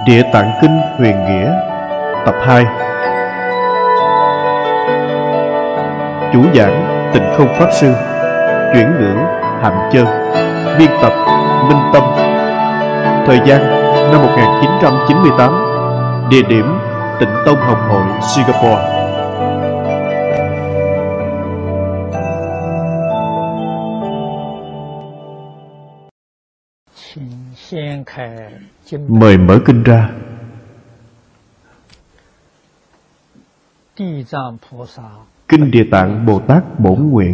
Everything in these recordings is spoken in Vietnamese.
Địa Tạng Kinh Huyền Nghĩa Tập 2. Chủ giảng Tịnh Không Pháp Sư. Chuyển ngữ Hạnh Chân. Biên tập Minh Tâm. Thời gian năm 1998. Địa điểm Tịnh Tông Học Hội Singapore. Mời mở kinh ra. Kinh Địa Tạng Bồ Tát Bổn Nguyện,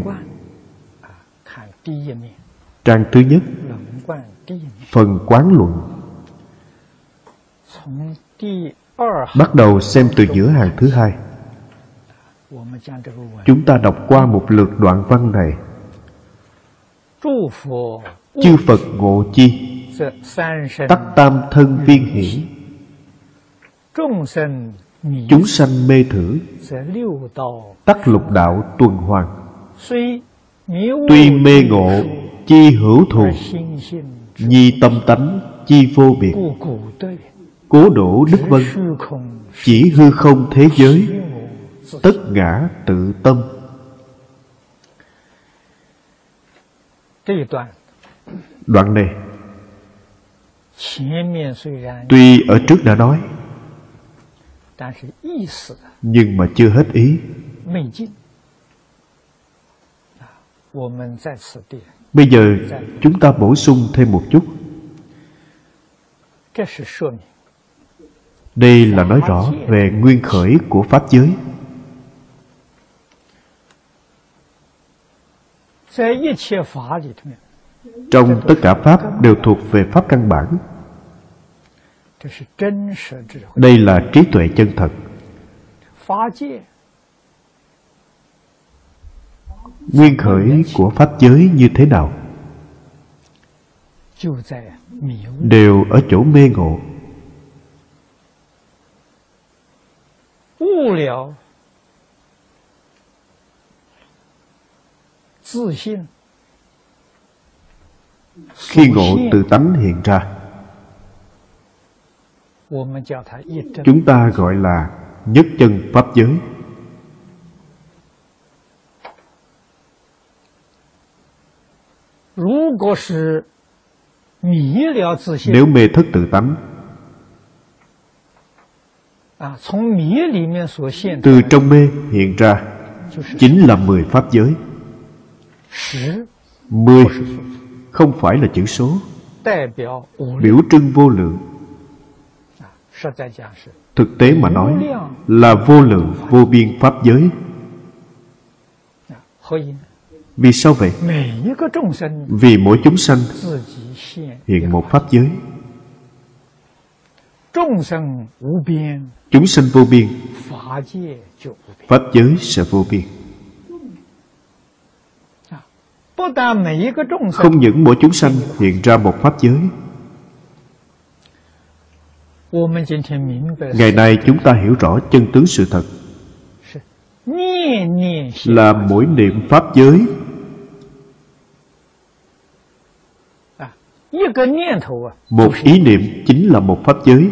trang thứ nhất, phần Quán Luận. Bắt đầu xem từ giữa hàng thứ hai. Chúng ta đọc qua một lượt đoạn văn này. Chư Phật ngộ chi, tắc tam thân viên hiển. Chúng sanh mê thử, tắc lục đạo tuần hoàn. Tuy mê ngộ chi hữu thù, nhi tâm tánh chi vô biệt. Cố đổ Đức Vân, chỉ hư không thế giới, tất ngã tự tâm. Đoạn này tuy ở trước đã nói, nhưng mà chưa hết ý. Bây giờ chúng ta bổ sung thêm một chút. Đây là nói rõ về nguyên khởi của Pháp giới. Trong tất cả Pháp đều thuộc về Pháp căn bản. Đây là trí tuệ chân thật. Nguyên khởi của Pháp giới như thế nào? Đều ở chỗ mê ngộ. Khi ngộ tự tánh hiện ra, chúng ta gọi là nhất chân Pháp giới. Nếu mê thất tự tánh, từ trong mê hiện ra chính là 10 Pháp giới. 10 không phải là chữ số, biểu trưng vô lượng. Thực tế mà nói là vô lượng vô biên Pháp giới. Vì sao vậy? Vì mỗi chúng sanh hiện một Pháp giới. Chúng sanh vô biên, Pháp giới sẽ vô biên. Không những mỗi chúng sanh hiện ra một Pháp giới. Ngày nay chúng ta hiểu rõ chân tướng sự thật là mỗi niệm Pháp giới. Một ý niệm chính là một Pháp giới,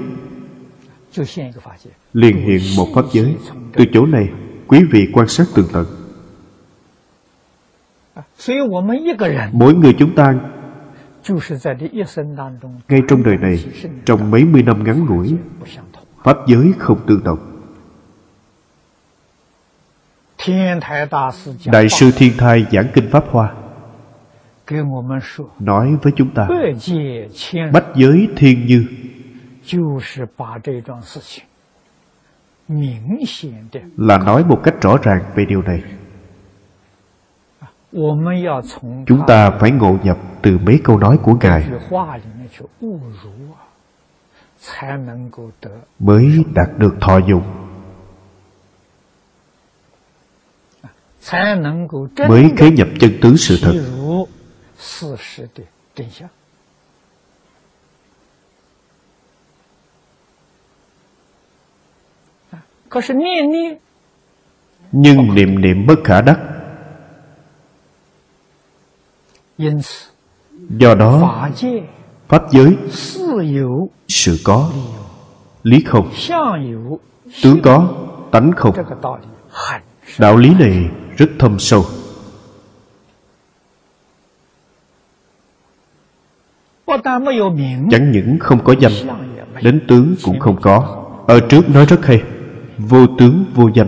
liền hiện một Pháp giới. Từ chỗ này quý vị quan sát tường tận. Mỗi người chúng ta ngay trong đời này, trong mấy mươi năm ngắn ngủi, Pháp giới không tương đồng. Đại sư Thiên Thai giảng kinh Pháp Hoa nói với chúng ta, bách giới thiên như, là nói một cách rõ ràng về điều này. Chúng ta phải ngộ nhập từ mấy câu nói của Ngài mới đạt được thọ dụng, mới khế nhập chân tướng sự thật. Nhưng niệm niệm bất khả đắc. Do đó Pháp giới sự có lý không, tướng có, tánh không. Đạo lý này rất thâm sâu. Chẳng những không có danh, đến tướng cũng không có. Ở trước nói rất hay: vô tướng vô danh.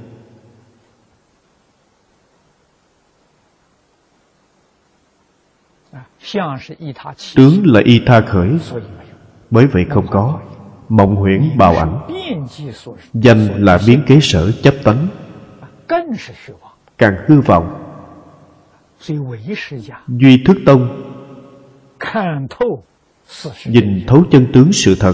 Tướng là y tha khởi, bởi vậy không có. Mộng huyễn bào ảnh. Danh là biến kế sở chấp tánh, càng hư vọng. Duy thức tông nhìn thấu chân tướng sự thật,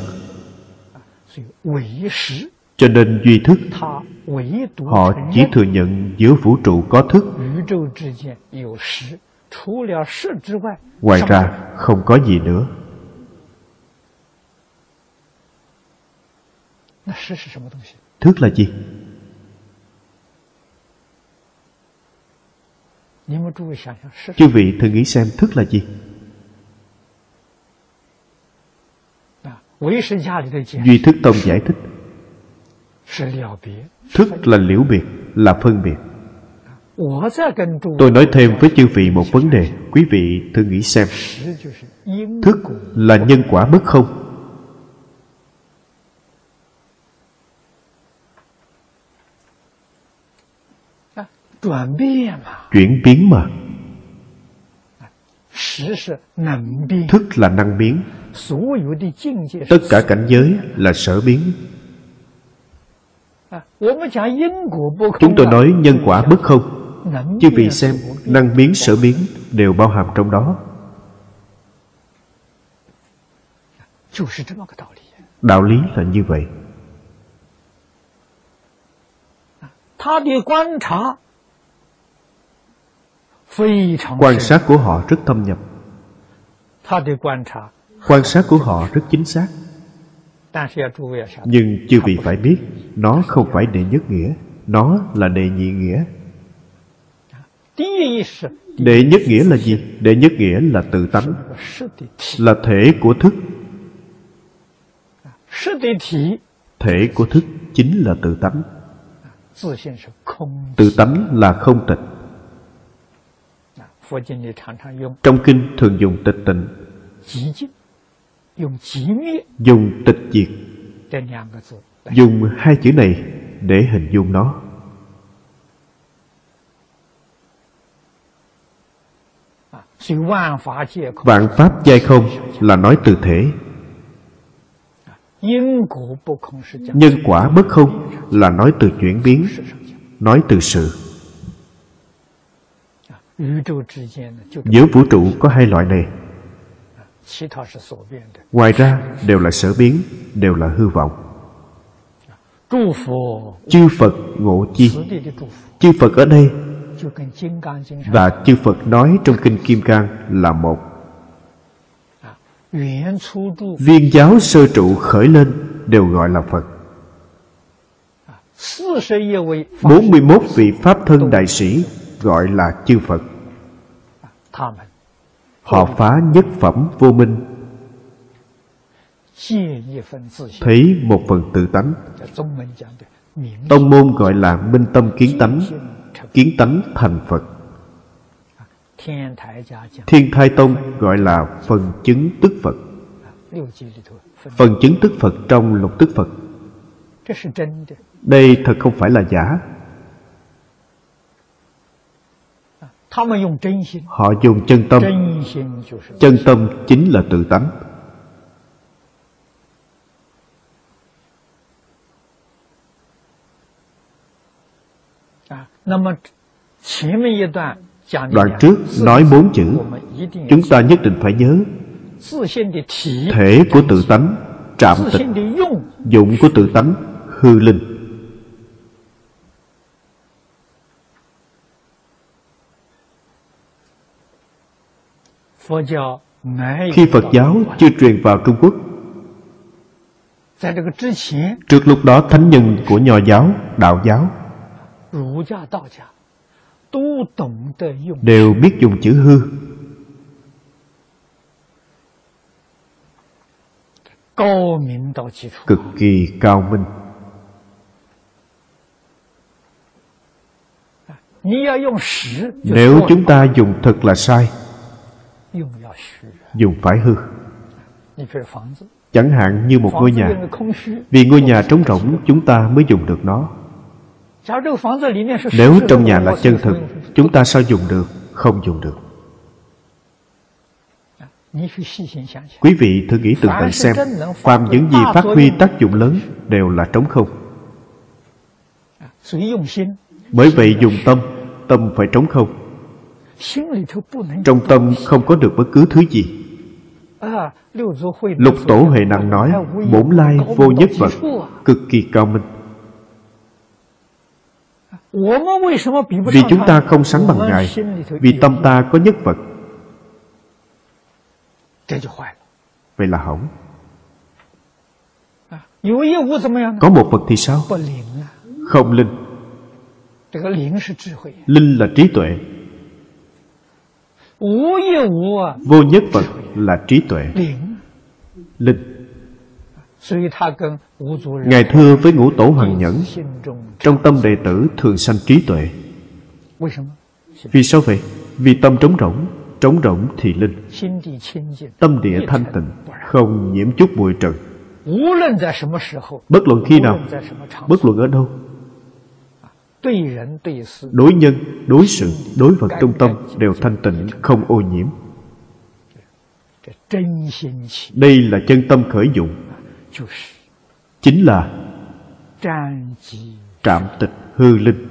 cho nên duy thức. Họ chỉ thừa nhận giữa vũ trụ có thức, ngoài ra không có gì nữa. Thức là gì? Chư vị thử nghĩ xem thức là gì? Duy thức tông giải thích: thức là liễu biệt, là phân biệt. Tôi nói thêm với chư vị một vấn đề. Quý vị thử nghĩ xem, thức là nhân quả bất không? Chuyển biến mà. Thức là năng biến. Tất cả cảnh giới là sở biến. Chúng tôi nói nhân quả bất không. Chư vị xem, năng biến sở biến đều bao hàm trong đó. Đạo lý là như vậy. Quan sát của họ rất thâm nhập. Quan sát của họ rất chính xác. Nhưng chư vị phải biết, nó không phải đệ nhất nghĩa, nó là đệ nhị nghĩa. Đệ nhất nghĩa là gì? Đệ nhất nghĩa là tự tánh, là thể của thức. Thể của thức chính là tự tánh. Tự tánh là không tịch. Trong kinh thường dùng tịch tịnh, dùng tịch diệt, dùng hai chữ này để hình dung nó. Vạn pháp giai không là nói từ thể. Nhân quả bất không là nói từ chuyển biến, nói từ sự. Giữa vũ trụ có hai loại này, ngoài ra đều là sở biến, đều là hư vọng. Chư Phật ngộ chi. Chư Phật ở đây và chư Phật nói trong kinh Kim Cang là một. Viên giáo sơ trụ khởi lên đều gọi là Phật. 41 vị Pháp thân đại sĩ gọi là chư Phật. Họ phá nhất phẩm vô minh, thấy một phần tự tánh. Tông môn gọi là minh tâm kiến tánh, kiến tánh thành Phật. Thiên Thai Tông gọi là phần chứng tức Phật. Phần chứng tức Phật trong lục tức Phật. Đây thật không phải là giả. Họ dùng chân tâm. Chân tâm chính là tự tánh. Đoạn trước nói 4 chữ, chúng ta nhất định phải nhớ. Thể của tự tánh trạm tịch, dụng của tự tánh hư linh. Khi Phật giáo chưa truyền vào Trung Quốc, trước lúc đó thánh nhân của Nho giáo, Đạo giáo đều biết dùng chữ hư. cực kỳ cao minh. Nếu chúng ta dùng thực là sai, dùng phải hư. Chẳng hạn như một ngôi nhà, vì ngôi nhà trống rỗng chúng ta mới dùng được nó. Nếu trong nhà là chân thực, chúng ta sao dùng được? Không dùng được. Quý vị thử nghĩ tường tận xem, phàm những gì phát huy tác dụng lớn đều là trống không. Bởi vậy dùng tâm, tâm phải trống không. Trong tâm không có được bất cứ thứ gì. Lục Tổ Huệ Năng nói bổn lai vô nhất vật, cực kỳ cao minh. Vì chúng ta không sánh bằng Ngài, vì tâm ta có nhất vật. Vậy là hỏng. Có một vật thì sao? Không linh. Linh là trí tuệ. Vô nhất vật là trí tuệ. Linh. Ngài thưa với Ngũ Tổ Hoàng Nhẫn, trong tâm đệ tử thường sanh trí tuệ. Vì sao vậy? Vì tâm trống rỗng thì linh. Tâm địa thanh tịnh, không nhiễm chút bụi trần. Bất luận khi nào, bất luận ở đâu, đối nhân, đối sự, đối vật trong tâm đều thanh tịnh, không ô nhiễm. Đây là chân tâm khởi dụng, chính là trạm tịch hư linh.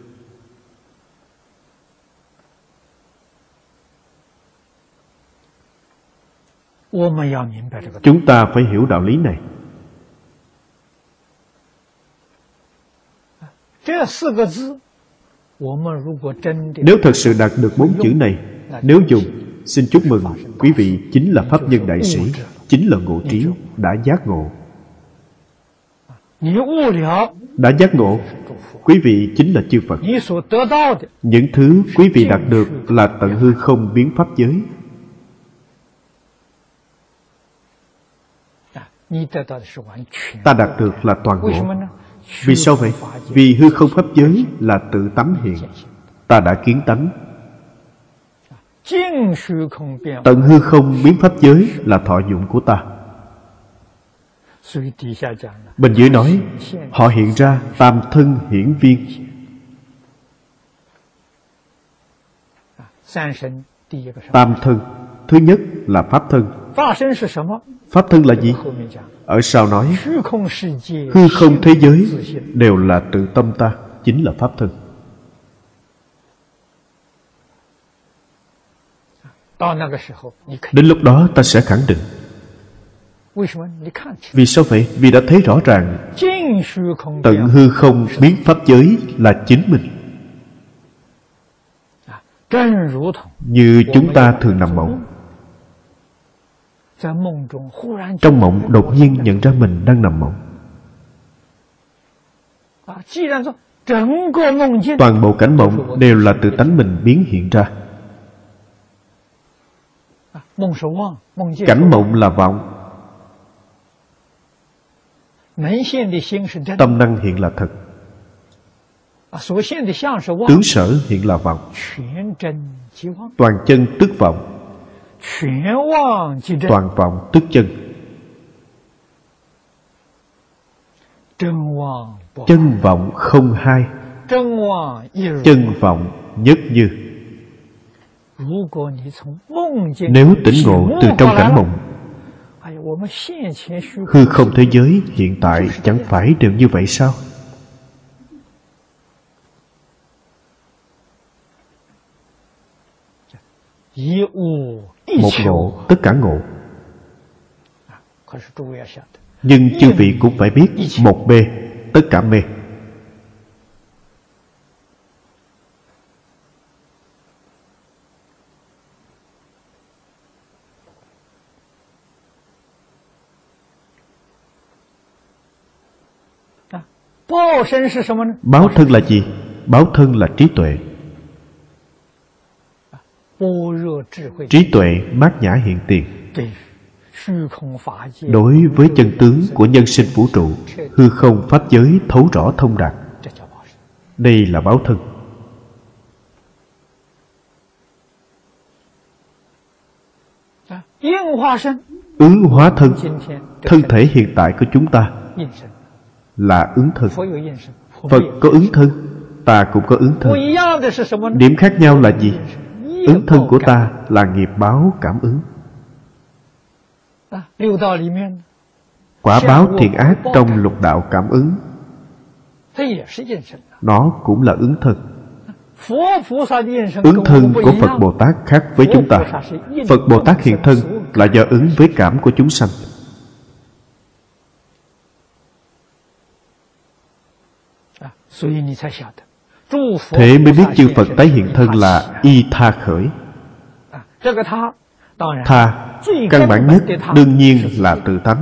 Chúng ta phải hiểu đạo lý này. Nếu thật sự đạt được 4 chữ này, nếu dùng, xin chúc mừng quý vị chính là pháp nhân đại sĩ, chính là ngộ trí, đã giác ngộ. Đã giác ngộ, quý vị chính là chư Phật. Những thứ quý vị đạt được là tận hư không biến pháp giới. Ta đạt được là toàn ngộ. Vì sao vậy? Vì hư không pháp giới là tự tánh hiện. Ta đã kiến tánh. Tận hư không biến pháp giới là thọ dụng của ta. Bên dưới nói, họ hiện ra tam thân hiển viên. Tam thân, thứ nhất là pháp thân. Pháp thân là gì? Ở sau nói, hư không thế giới đều là tự tâm ta, chính là pháp thân. Đến lúc đó ta sẽ khẳng định. Vì sao vậy? Vì đã thấy rõ ràng tận hư không biến pháp giới là chính mình. Như chúng ta thường nằm mộng, trong mộng đột nhiên nhận ra mình đang nằm mộng. Toàn bộ cảnh mộng đều là từ tánh mình biến hiện ra. Cảnh mộng là vọng, tâm năng hiện là thật, tướng sở hiện là vọng. Toàn chân tức vọng, toàn vọng tức chân. Chân vọng không hai, chân vọng nhất như. Nếu tỉnh ngộ từ trong cảnh mộng, hư không thế giới hiện tại chẳng phải đều như vậy sao? Một ngộ, tất cả ngộ. Nhưng chư vị cũng phải biết, một mê, tất cả mê. Báo thân là gì? Báo thân là trí tuệ. Trí tuệ mát nhã hiện tiền, Đối với chân tướng của nhân sinh vũ trụ, hư không pháp giới thấu rõ thông đạt. Đây là báo thân. Ứng hóa thân. Thân thể hiện tại của chúng ta là ứng thân. Phật có ứng thân, ta cũng có ứng thân. Điểm khác nhau là gì? Ứng thân của ta là nghiệp báo cảm ứng. Quả báo thiện ác trong lục đạo cảm ứng, nó cũng là ứng thân. Ứng thân của Phật Bồ Tát khác với chúng ta. Phật Bồ Tát hiện thân là do ứng với cảm của chúng sanh. Thế mới biết chư Phật tái hiện thân là y tha khởi. Tha, căn bản nhất đương nhiên là tự tánh.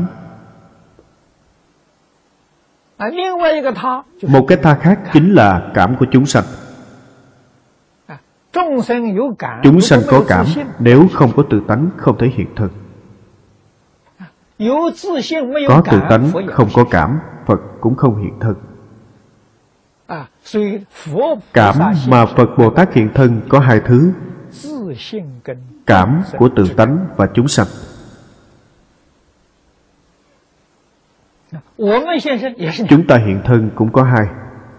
Một cái tha khác chính là cảm của chúng sanh. Chúng sanh có cảm, nếu không có tự tánh không thể hiện thân. Có tự tánh không có cảm, Phật cũng không hiện thân. Cảm mà Phật Bồ Tát hiện thân có hai thứ: cảm của tự tánh và chúng sanh. Chúng ta hiện thân cũng có hai,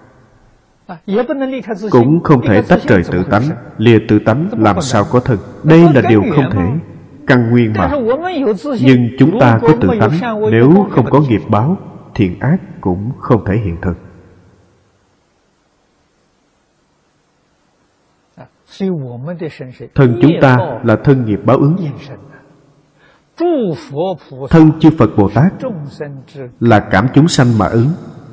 cũng không thể tách rời tự tánh. Lìa tự tánh làm sao có thân? Đây là điều không thể, căn nguyên mà. Nhưng chúng ta có tự tánh, nếu không có nghiệp báo, thiện ác cũng không thể hiện thân. Thân chúng ta là thân nghiệp báo ứng. Thân chư Phật Bồ Tát là cảm chúng sanh mà ứng.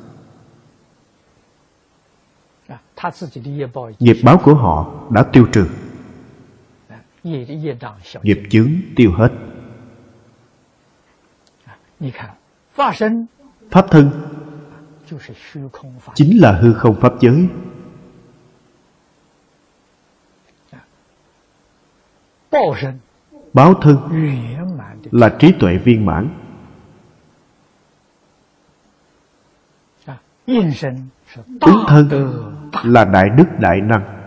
Nghiệp báo của họ đã tiêu trừ, nghiệp chướng tiêu hết. Pháp thân chính là hư không pháp giới. Báo thân là trí tuệ viên mãn. Ứng thân là đại đức đại năng.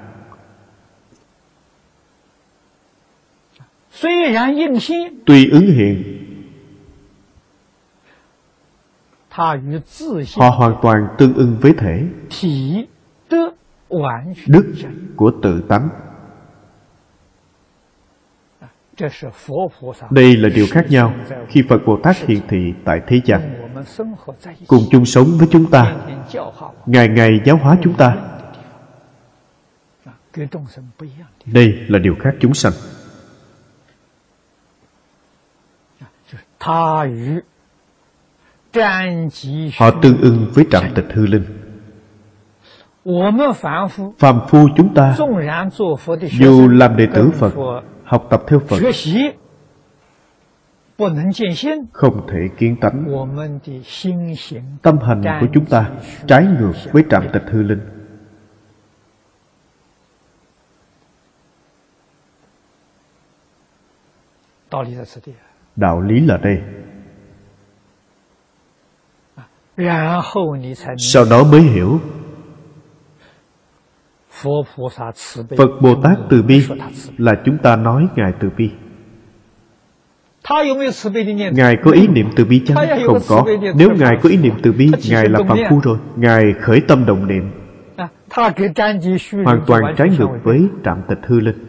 Tuy ứng hiện, họ hoàn toàn tương ưng với thể, đức của tự tánh. Đây là điều khác nhau khi Phật Bồ Tát hiện thị tại thế gian, cùng chung sống với chúng ta, ngày ngày giáo hóa chúng ta. Đây là điều khác chúng sanh. Họ tương ưng với trạm tịch hư linh. Phàm phu chúng ta dù làm đệ tử Phật, học tập theo Phật, không thể kiến tánh. Tâm hành của chúng ta trái ngược với trạm tịch hư linh. Đạo lý là đây. Sau đó mới hiểu Phật Bồ Tát từ bi là chúng ta nói Ngài từ bi. Ngài có ý niệm từ bi chăng? Không có. Nếu Ngài có ý niệm từ bi, Ngài là phàm phu rồi. Ngài khởi tâm động niệm hoàn toàn trái ngược với trạm tịch hư linh.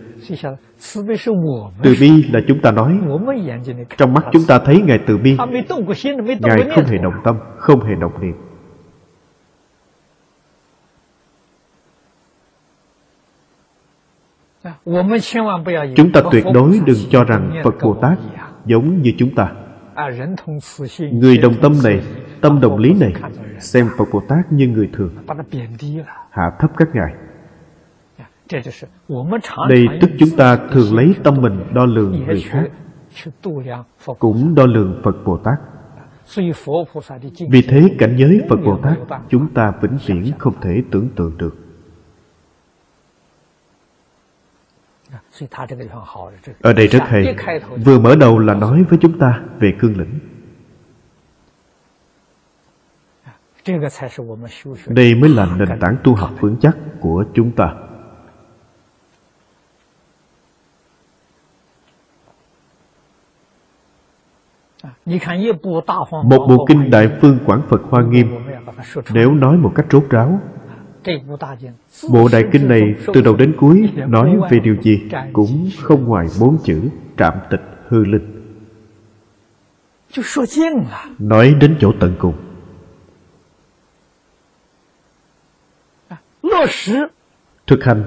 Từ bi là chúng ta nói. Trong mắt chúng ta thấy Ngài từ bi, Ngài không hề động tâm, không hề động niệm. Chúng ta tuyệt đối đừng cho rằng Phật Bồ Tát giống như chúng ta. Người đồng tâm này, tâm đồng lý này, xem Phật Bồ Tát như người thường, hạ thấp các ngài. Đây tức chúng ta thường lấy tâm mình đo lường người khác, cũng đo lường Phật Bồ Tát. Vì thế cảnh giới Phật Bồ Tát chúng ta vĩnh viễn không thể tưởng tượng được. Ở đây rất hay. Vừa mở đầu là nói với chúng ta về cương lĩnh. Đây mới là nền tảng tu học vững chắc của chúng ta. Một bộ kinh Đại Phương Quảng Phật Hoa Nghiêm, nếu nói một cách rốt ráo, bộ đại kinh này từ đầu đến cuối nói về điều gì cũng không ngoài 4 chữ trạm tịch hư linh. Nói đến chỗ tận cùng. Thực hành,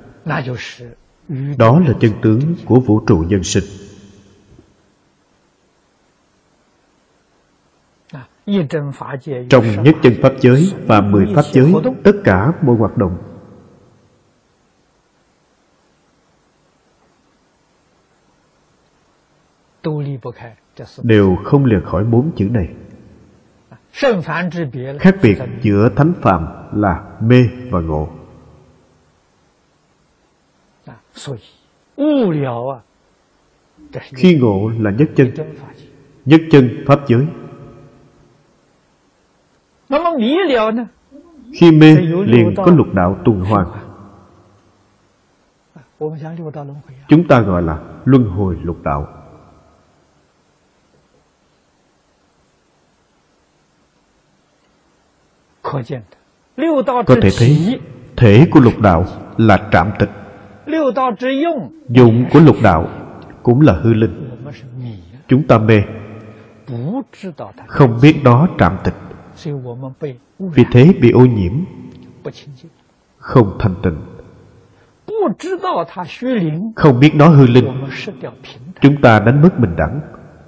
đó là chân tướng của vũ trụ nhân sinh. Trong nhất chân pháp giới và 10 pháp giới, tất cả mọi hoạt động đều không lìa khỏi 4 chữ này. Khác biệt giữa thánh phàm là mê và ngộ. Khi ngộ là nhất chân pháp giới. Khi mê liền có lục đạo tuần hoàn. Chúng ta gọi là luân hồi lục đạo. Có thể thấy thể của lục đạo là trạm tịch, dụng của lục đạo cũng là hư linh. Chúng ta mê, không biết đó trạm tịch, vì thế bị ô nhiễm, không thanh tịnh. Không biết đó hư linh, chúng ta đánh mất bình đẳng.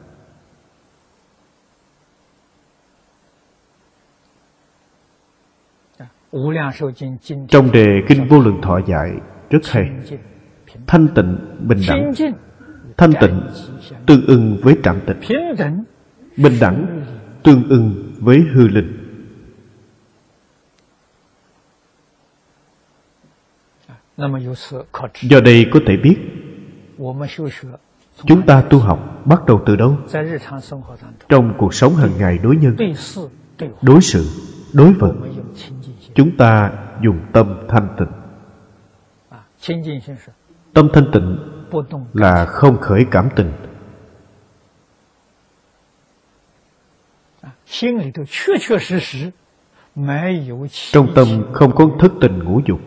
Trong đề Kinh Vô Lượng Thọ dạy rất hay. Thanh tịnh, bình đẳng. Thanh tịnh tương ưng với trạm tịch, bình đẳng tương ưng với hư linh. Do đây có thể biết chúng ta tu học bắt đầu từ đâu? Trong cuộc sống hàng ngày đối nhân, đối sự, đối vật, chúng ta dùng tâm thanh tịnh. Tâm thanh tịnh là không khởi cảm tình. Trong tâm không có thất tình ngũ dục.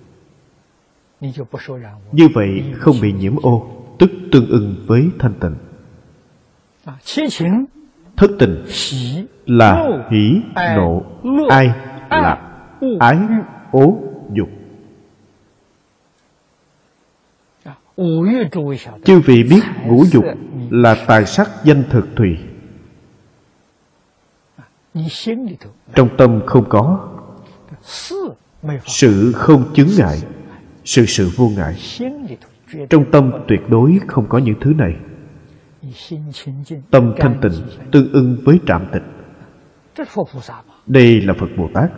Như vậy không bị nhiễm ô, tức tương ưng với thanh tịnh. Thất tình là hỷ, nộ, ai, lạc, ái, ố, dục. Chư vị biết ngũ dục là tài sắc danh thực thùy. Trong tâm không có sự không chướng ngại, sự vô ngại. Trong tâm tuyệt đối không có những thứ này. Tâm thanh tịnh tương ưng với trạm tịch. Đây là Phật Bồ Tát.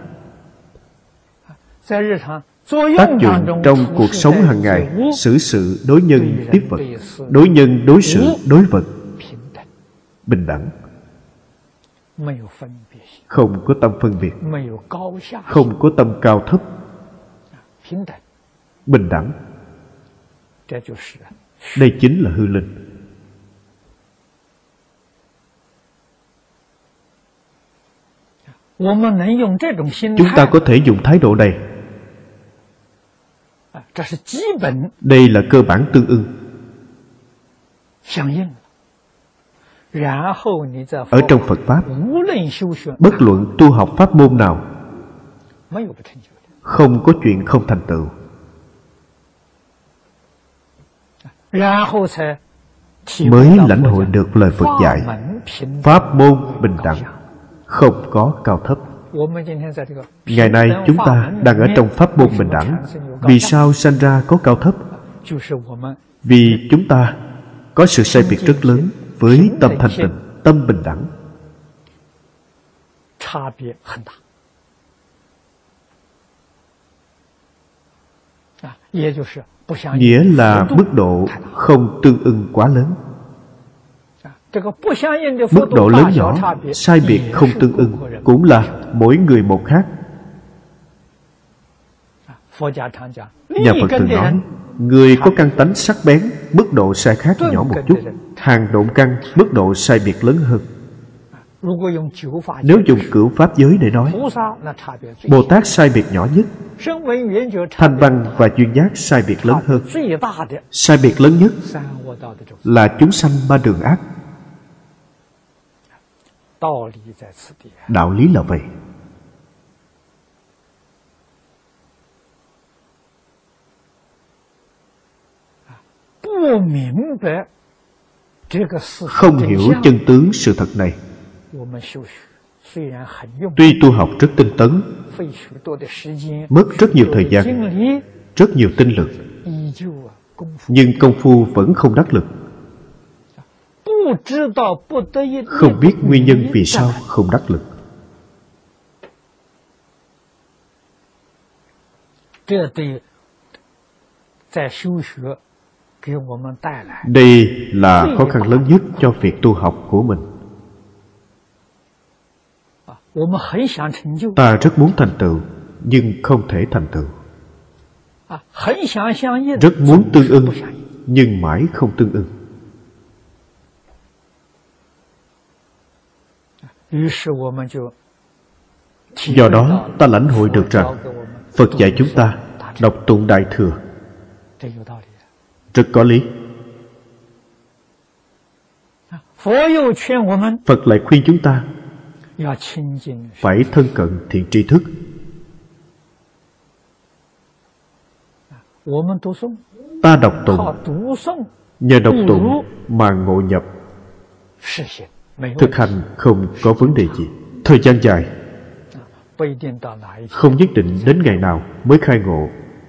Tác dụng trong cuộc sống hàng ngày, xử sự đối nhân tiếp vật, đối nhân đối sự đối vật, bình đẳng, không có tâm phân biệt, không có tâm cao thấp, bình đẳng. Đây chính là hư linh. Chúng ta có thể dùng thái độ này. Đây là cơ bản tương ưng. Ở trong Phật Pháp, bất luận tu học pháp môn nào, không có chuyện không thành tựu. Mới lãnh hội được lời Phật dạy. Pháp môn bình đẳng, không có cao thấp. Ngày nay chúng ta đang ở trong pháp môn bình đẳng. Vì sao sanh ra có cao thấp? Vì chúng ta có sự sai biệt rất lớn với tâm thanh tịnh, tâm bình đẳng. nghĩa là mức độ không tương ưng quá lớn. Mức độ lớn nhỏ, sai biệt không tương ưng cũng là mỗi người một khác. Nhà Phật thường nói, người có căn tánh sắc bén, mức độ sai khác nhỏ một chút. Hàng độn căn, mức độ sai biệt lớn hơn. Nếu dùng cửu pháp giới để nói, Bồ Tát sai biệt nhỏ nhất, Thanh Văn và Duyên Giác sai biệt lớn hơn. Sai biệt lớn nhất là chúng sanh ba đường ác. Đạo lý là vậy. Không hiểu chân tướng sự thật này, tuy tu học rất tinh tấn, mất rất nhiều thời gian, rất nhiều tinh lực, nhưng công phu vẫn không đắc lực. Không biết nguyên nhân vì sao không đắc lực. Đây là khó khăn lớn nhất cho việc tu học của mình. Ta rất muốn thành tựu, nhưng không thể thành tựu. Rất muốn tương ưng, nhưng mãi không tương ưng. Do đó ta lãnh hội được rằng Phật dạy chúng ta đọc tụng Đại Thừa rất có lý. Phật lại khuyên chúng ta phải thân cận thiện tri thức. Ta đọc tụng, nhờ đọc tụng mà ngộ nhập. Thực hành không có vấn đề gì. Thời gian dài, không nhất định đến ngày nào mới khai ngộ,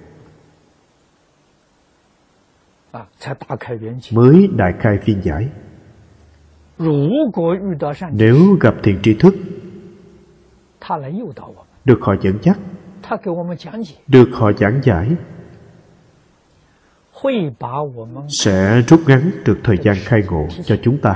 mới đại khai viên giải. Nếu gặp thiện tri thức, được họ dẫn dắt, được họ giảng giải, sẽ rút ngắn được thời gian khai ngộ cho chúng ta.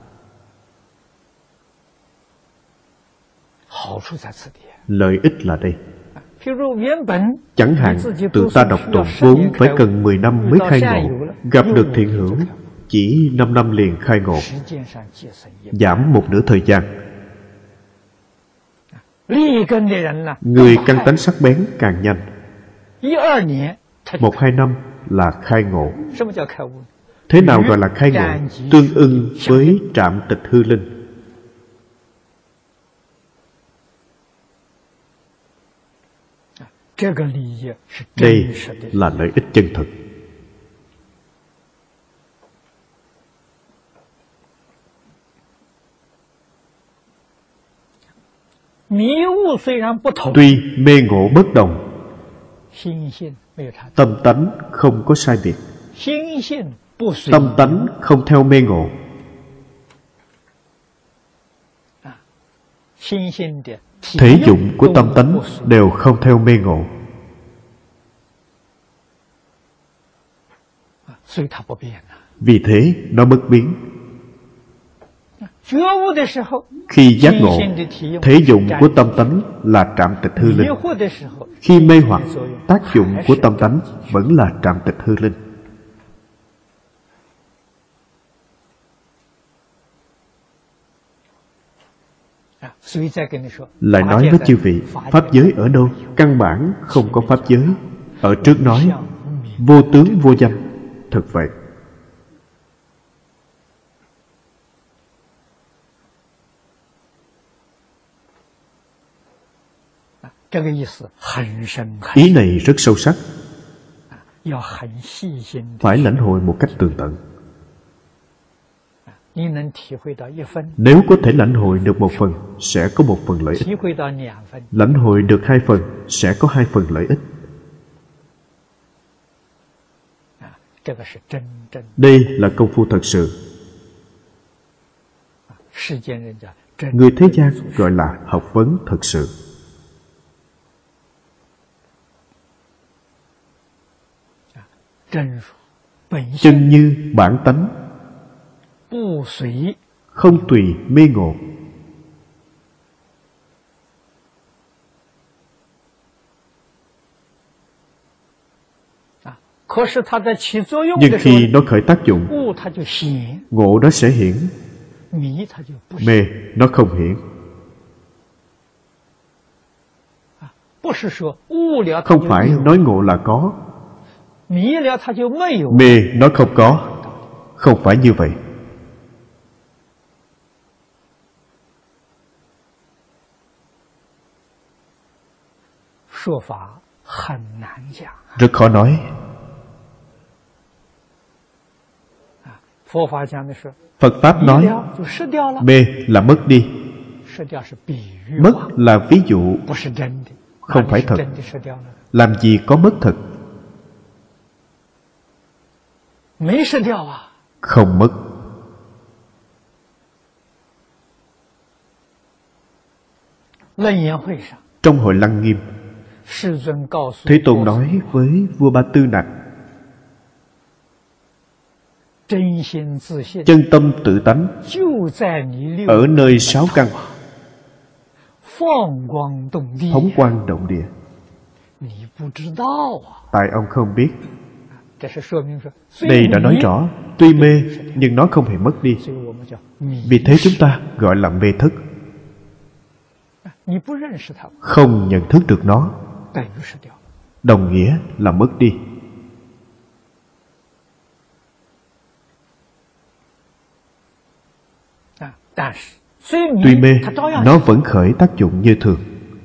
Lợi ích là đây. Chẳng hạn tự ta đọc tụng vốn phải cần 10 năm mới khai ngộ, gặp được thiện hữu chỉ 5 năm liền khai ngộ, giảm một nửa thời gian. Người căn tánh sắc bén càng nhanh, 1-2 năm là khai ngộ. Thế nào gọi là khai ngộ? Tương ưng với trạm tịch hư linh. Đây là lợi ích chân thực. Tuy mê ngộ bất đồng, tâm tánh không có sai biệt. Tâm tánh không theo mê ngộ. Thể dụng của tâm tánh đều không theo mê ngộ. Vì thế nó bất biến. Khi giác ngộ, thể dụng của tâm tánh là trạm tịch hư linh. Khi mê hoặc, tác dụng của tâm tánh vẫn là trạm tịch hư linh. Lại nói với chư vị, pháp giới ở đâu? Căn bản không có pháp giới. Ở trước nói vô tướng vô danh. Thực vậy. Ý này rất sâu sắc, phải lãnh hội một cách tường tận. Nếu có thể lãnh hội được 1 phần, sẽ có 1 phần lợi ích. Lãnh hội được 2 phần, sẽ có 2 phần lợi ích. Đây là công phu thật sự. Người thế gian gọi là học vấn thật sự. chân như bản tánh, không tùy mê ngộ. Nhưng khi nó khởi tác dụng, ngộ nó sẽ hiển, mê nó không hiển. Không phải nói ngộ là có, mê nó không có. Không phải như vậy. Rất khó nói. Phật Pháp nói mê là mất đi. Mất là ví dụ, không phải thật. Làm gì có mất thật? Không mất. Trong hội Lăng Nghiêm, Thế Tôn nói với vua Ba Tư Nặc, chân tâm tự tánh ở nơi sáu căn, phóng quang động địa. Tại ông không biết. Đây đã nói rõ, tuy mê nhưng nó không hề mất đi. Vì thế chúng ta gọi là mê thức. Không nhận thức được nó, đồng nghĩa là mất đi. Tuy mê, nó vẫn khởi tác dụng như thường.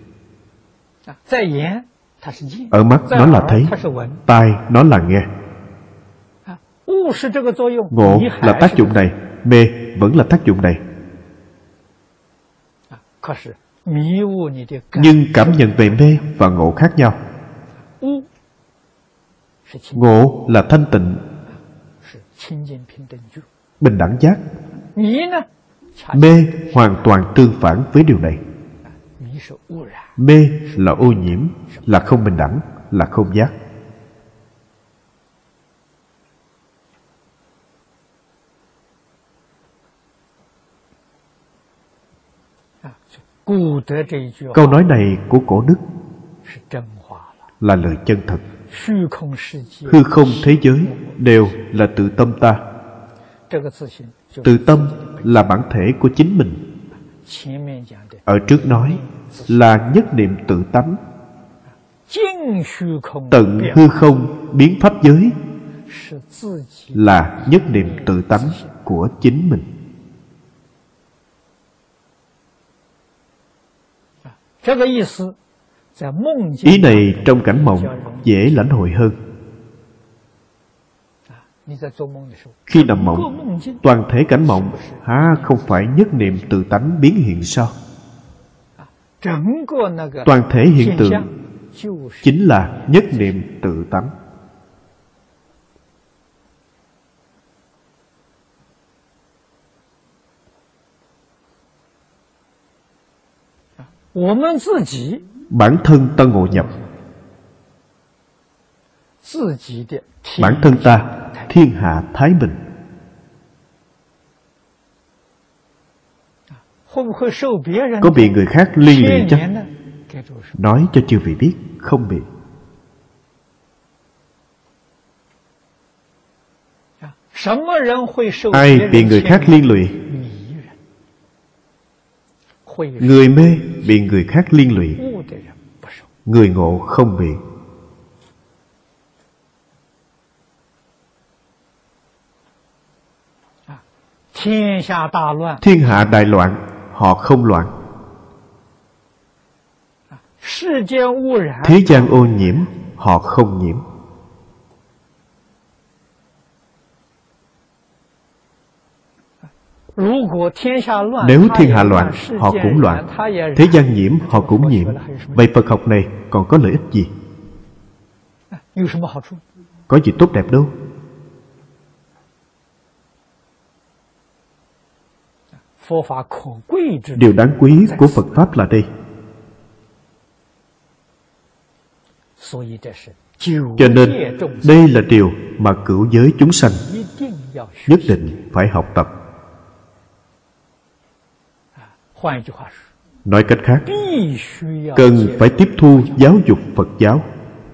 Ở mắt nó là thấy, tai nó là nghe. Ngộ là tác dụng này, mê vẫn là tác dụng này. Nhưng cảm nhận về mê và ngộ khác nhau. Ngộ là thanh tịnh, bình đẳng giác. Mê hoàn toàn tương phản với điều này. Mê là ô nhiễm, là không bình đẳng, là không giác. Câu nói này của cổ đức là lời chân thật. Hư không thế giới đều là tự tâm ta. Tự tâm là bản thể của chính mình. Ở trước nói là nhất niệm tự tánh. Tận hư không biến pháp giới là nhất niệm tự tánh của chính mình. Ý này trong cảnh mộng dễ lãnh hội hơn. Khi nằm mộng, toàn thể cảnh mộng há không phải nhất niệm tự tánh biến hiện sao? Toàn thể hiện tượng chính là nhất niệm tự tánh. Bản thân ta ngộ nhập, bản thân ta thiên hạ thái bình. Có bị người khác liên lụy chắc? Nói cho chư vị biết, không bị. Ai bị người khác liên lụy? Người mê bị người khác liên lụy, người ngộ không bị. Thiên hạ đại loạn, họ không loạn. Thế gian ô nhiễm, họ không nhiễm. Nếu thiên hạ loạn, họ cũng loạn. Thế gian nhiễm, họ cũng nhiễm. Vậy Phật học này còn có lợi ích gì? Có gì tốt đẹp đâu. Điều đáng quý của Phật Pháp là đây. Cho nên đây là điều mà cửu giới chúng sanh nhất định phải học tập. Nói cách khác, cần phải tiếp thu giáo dục Phật giáo.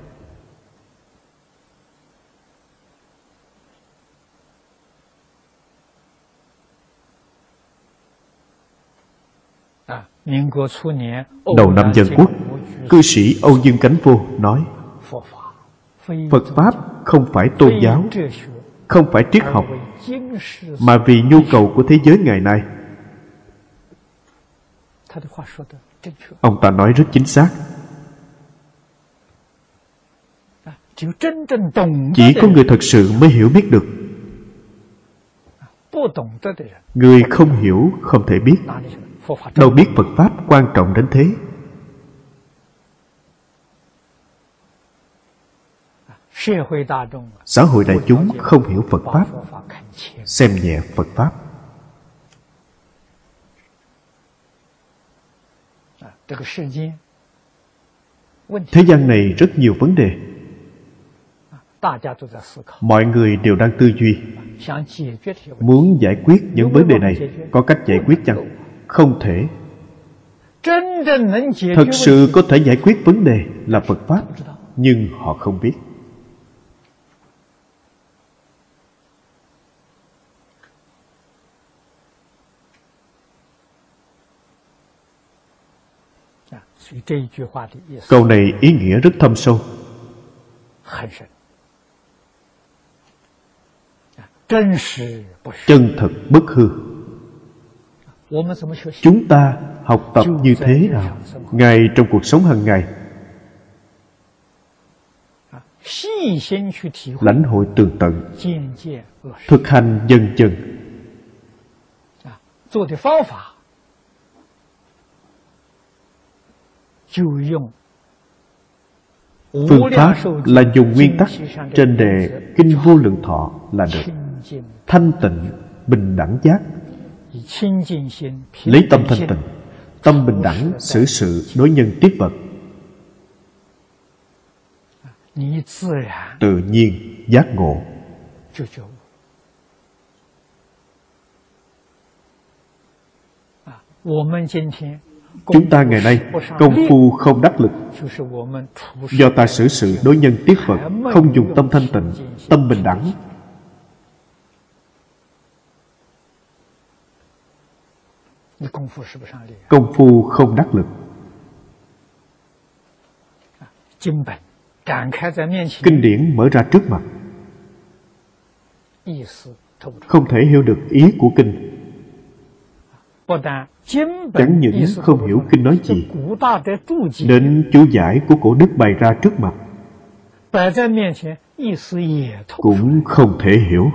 Đầu năm Dân Quốc, cư sĩ Âu Dương Cánh Vô nói: Phật Pháp không phải tôn giáo, không phải triết học, mà vì nhu cầu của thế giới ngày nay. Ông ta nói rất chính xác. Chỉ có người thật sự mới hiểu biết được. Người không hiểu không thể biết. Đâu biết Phật Pháp quan trọng đến thế. Xã hội đại chúng không hiểu Phật Pháp, xem nhẹ Phật Pháp. Thế gian này rất nhiều vấn đề. Mọi người đều đang tư duy, muốn giải quyết những vấn đề này. Có cách giải quyết chăng? Không thể. Thật sự có thể giải quyết vấn đề là Phật Pháp, nhưng họ không biết. Câu này ý nghĩa rất thâm sâu. Chân thật bất hư. Chúng ta học tập như thế nào? Ngay trong cuộc sống hàng ngày, lãnh hội tường tận, thực hành dần dần. Phương pháp là dùng nguyên tắc trên đề Kinh Vô Lượng Thọ là được. Thanh tịnh, bình đẳng giác. Lấy tâm thanh tịnh, tâm bình đẳng xử sự đối nhân tiếp vật, tự nhiên giác ngộ. Chúng ta ngày nay công phu không đắc lực, do ta xử sự đối nhân tiếp vật không dùng tâm thanh tịnh, tâm bình đẳng. Công phu không đắc lực. Kinh điển mở ra trước mặt, không thể hiểu được ý của kinh. Chẳng những không hiểu kinh nói gì, đến chú giải của cổ đức bày ra trước mặt cũng không thể hiểu.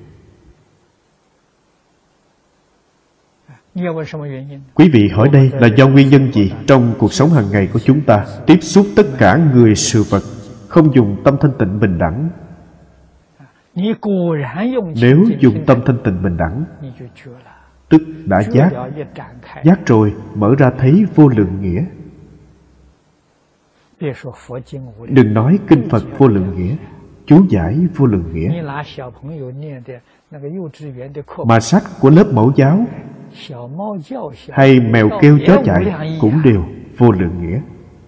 Quý vị hỏi đây là do nguyên nhân gì? Trong cuộc sống hàng ngày của chúng ta, tiếp xúc tất cả người sự vật không dùng tâm thanh tịnh bình đẳng. Nếu dùng tâm thanh tịnh bình đẳng, tức đã giác. Giác rồi mở ra thấy vô lượng nghĩa. Đừng nói kinh Phật vô lượng nghĩa, chú giải vô lượng nghĩa, mà sách của lớp mẫu giáo hay mèo kêu chó chạy cũng đều vô lượng nghĩa.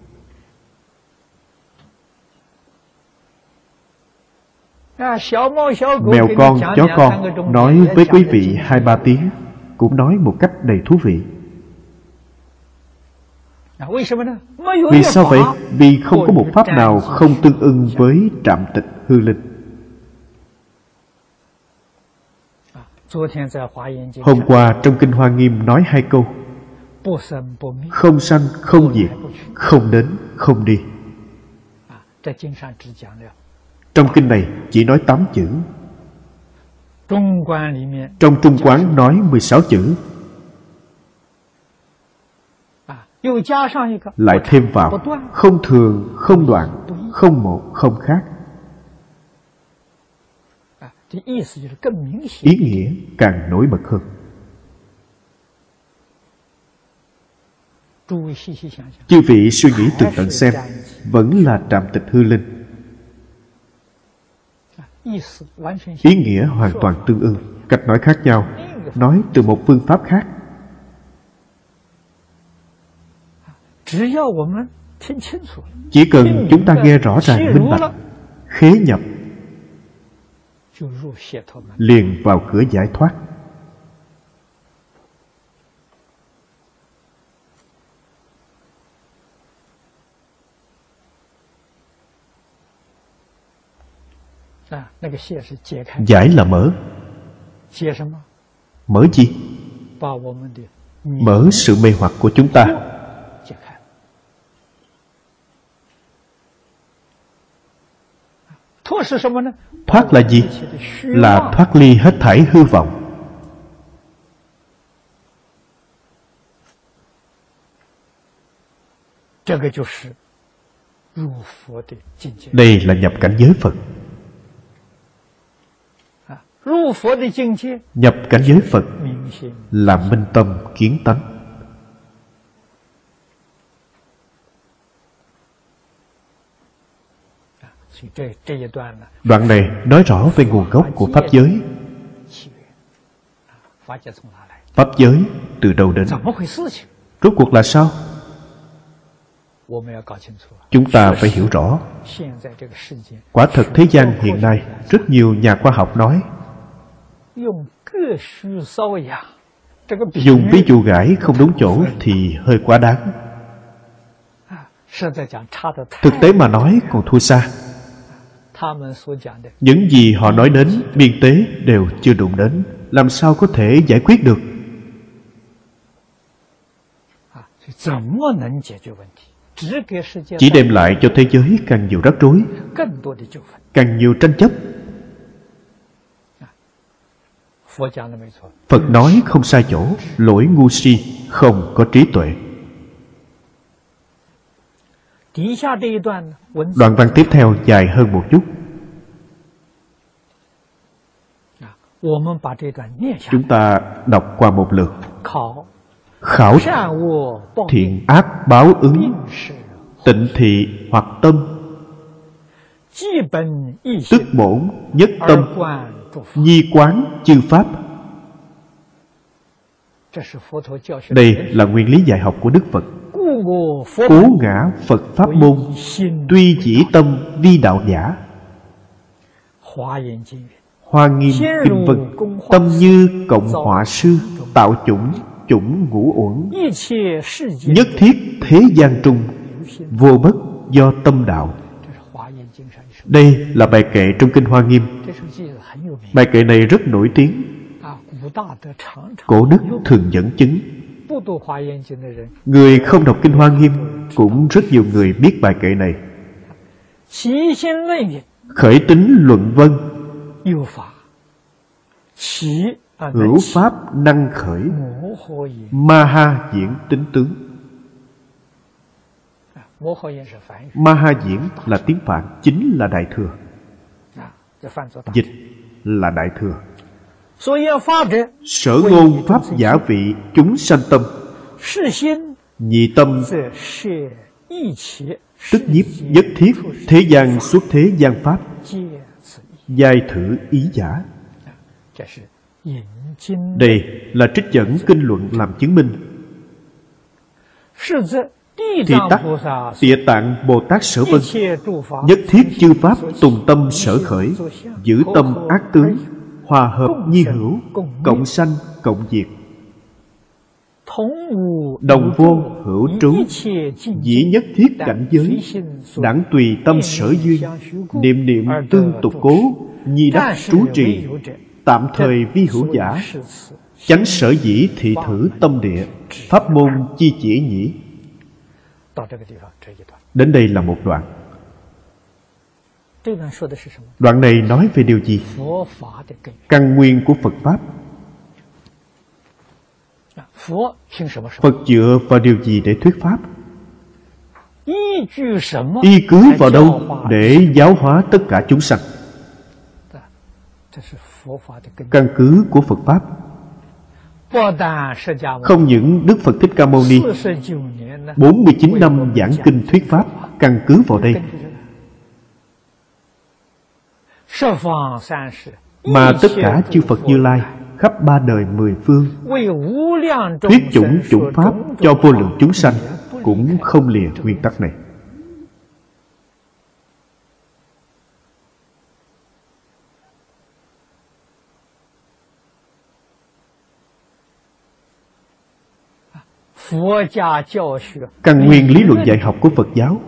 Mèo con, chó con nói với quý vị 2-3 tiếng cũng nói một cách đầy thú vị. Vì sao vậy? Vì không có một pháp nào không tương ưng với trạm tịch hư linh. Hôm qua trong Kinh Hoa Nghiêm nói 2 câu: không sanh, không diệt, không đến, không đi. Trong kinh này chỉ nói 8 chữ. Trong Trung Quán nói 16 chữ. Lại thêm vào không thường, không đoạn, không một, không khác. Ý nghĩa càng nổi bật hơn. Chư vị suy nghĩ tường tận xem, vẫn là trạm tịch hư linh. Ý nghĩa hoàn toàn tương ưng, cách nói khác nhau, nói từ một phương pháp khác. Chỉ cần chúng ta nghe rõ ràng minh bạch, khế nhập, liền vào cửa giải thoát. Giải là mở. Mở gì? Mở sự mê hoặc của chúng ta. Thoát là gì? Là thoát ly hết thảy hư vọng. Đây là nhập cảnh giới Phật. Nhập cảnh giới Phật là minh tâm kiến tánh. Đoạn này nói rõ về nguồn gốc của Pháp giới. Pháp giới từ đâu đến? Rốt cuộc là sao? Chúng ta phải hiểu rõ. Quả thật thế gian hiện nay, rất nhiều nhà khoa học nói, dùng ví dụ gãi không đúng chỗ thì hơi quá đáng. Thực tế mà nói còn thua xa. Những gì họ nói đến biên tế đều chưa đụng đến, làm sao có thể giải quyết được? Chỉ đem lại cho thế giới càng nhiều rắc rối, càng nhiều tranh chấp. Phật nói không sai chỗ, lỗi ngu si, không có trí tuệ. Đoạn văn tiếp theo dài hơn một chút. Chúng ta đọc qua một lượt. Khảo thiện ác báo ứng, tịnh thị hoặc tâm, tức bổn nhất tâm, nhi quán chư pháp. Đây là nguyên lý dạy học của Đức Phật. Cố ngã Phật pháp môn, tuy dĩ tâm vi đạo giả. Hoa Nghiêm Kinh Vân, tâm như cộng họa sư, tạo chủng chủng ngũ uẩn, nhất thiết thế gian trung, vô bất do tâm đạo. Đây là bài kệ trong Kinh Hoa Nghiêm. Bài kệ này rất nổi tiếng. Cổ đức thường dẫn chứng. Người không đọc Kinh Hoa Nghiêm cũng rất nhiều người biết bài kệ này. Khởi tính luận vân, hữu pháp năng khởi, ma ha diễn tính tướng. Ma ha diễn là tiếng Phạn, chính là Đại Thừa. Dịch là Đại Thừa. Sở ngôn pháp giả vị chúng sanh tâm, nhị tâm tức nhiếp nhất thiết thế gian xuất thế gian pháp, giai thử ý giả. Đây là trích dẫn kinh luận làm chứng minh. Thì tắc Địa Tạng Bồ Tát Sở Vân, nhất thiết chư pháp tùng tâm sở khởi, giữ tâm ác tướng, hòa hợp nhi hữu, cộng sanh cộng diệt, đồng vô hữu trú, dĩ nhất thiết cảnh giới, đẳng tùy tâm sở duyên, niệm niệm tương tục cố, nhi đắc trú trì, tạm thời vi hữu giả, chánh sở dĩ thị thử tâm địa, pháp môn chi chỉ nhĩ. Đến đây là một đoạn. Đoạn này nói về điều gì? Căn nguyên của Phật Pháp. Phật dựa vào điều gì để thuyết Pháp? Y cứ vào đâu để giáo hóa tất cả chúng sanh? Căn cứ của Phật Pháp. Không những Đức Phật Thích Ca Mâu Ni 49 năm giảng kinh thuyết Pháp căn cứ vào đây. mà tất cả chư Phật Như Lai khắp ba đời mười phương thuyết chủng chủng pháp cho vô lượng chúng sanh cũng không lìa nguyên tắc này. Căn nguyên lý luận dạy học của Phật giáo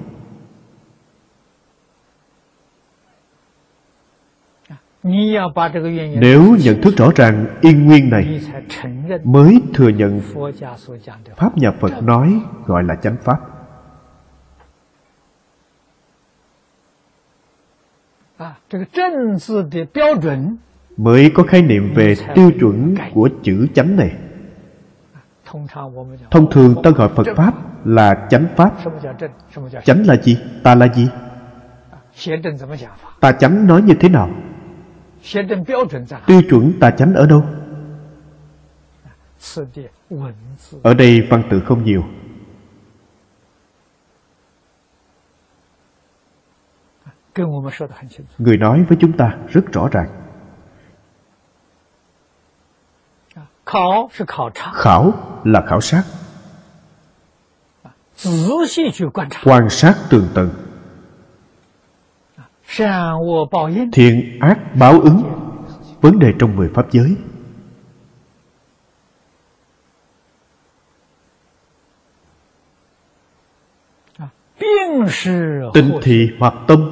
nếu nhận thức rõ ràng yên nguyên này, mới thừa nhận pháp nhà Phật nói gọi là chánh pháp. Mới có khái niệm về tiêu chuẩn của chữ chánh này. Thông thường ta gọi Phật Pháp là chánh Pháp. Chánh là gì? Ta là gì? Ta chánh nói như thế nào? Tiêu chuẩn ta chánh ở đâu? Ở đây văn tự không nhiều. Người nói với chúng ta rất rõ ràng. Khảo là khảo sát, quan sát tường tận. Thiện ác báo ứng, vấn đề trong 10 pháp giới. Tịnh thị hoặc tâm,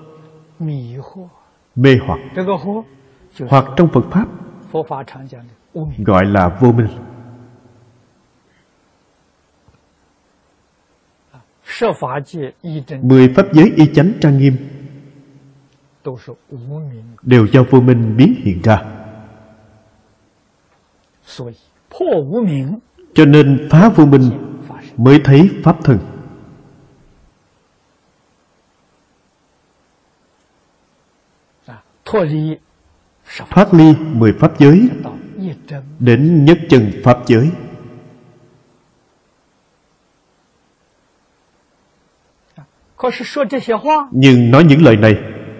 mê hoặc. Hoặc trong Phật Pháp gọi là vô minh. Mười pháp giới y chánh trang nghiêm đều do vô minh biến hiện ra. Cho nên phá vô minh mới thấy pháp thân. Thoát ly 10 pháp giới đến nhất chân pháp giới. Nhưng nói những lời này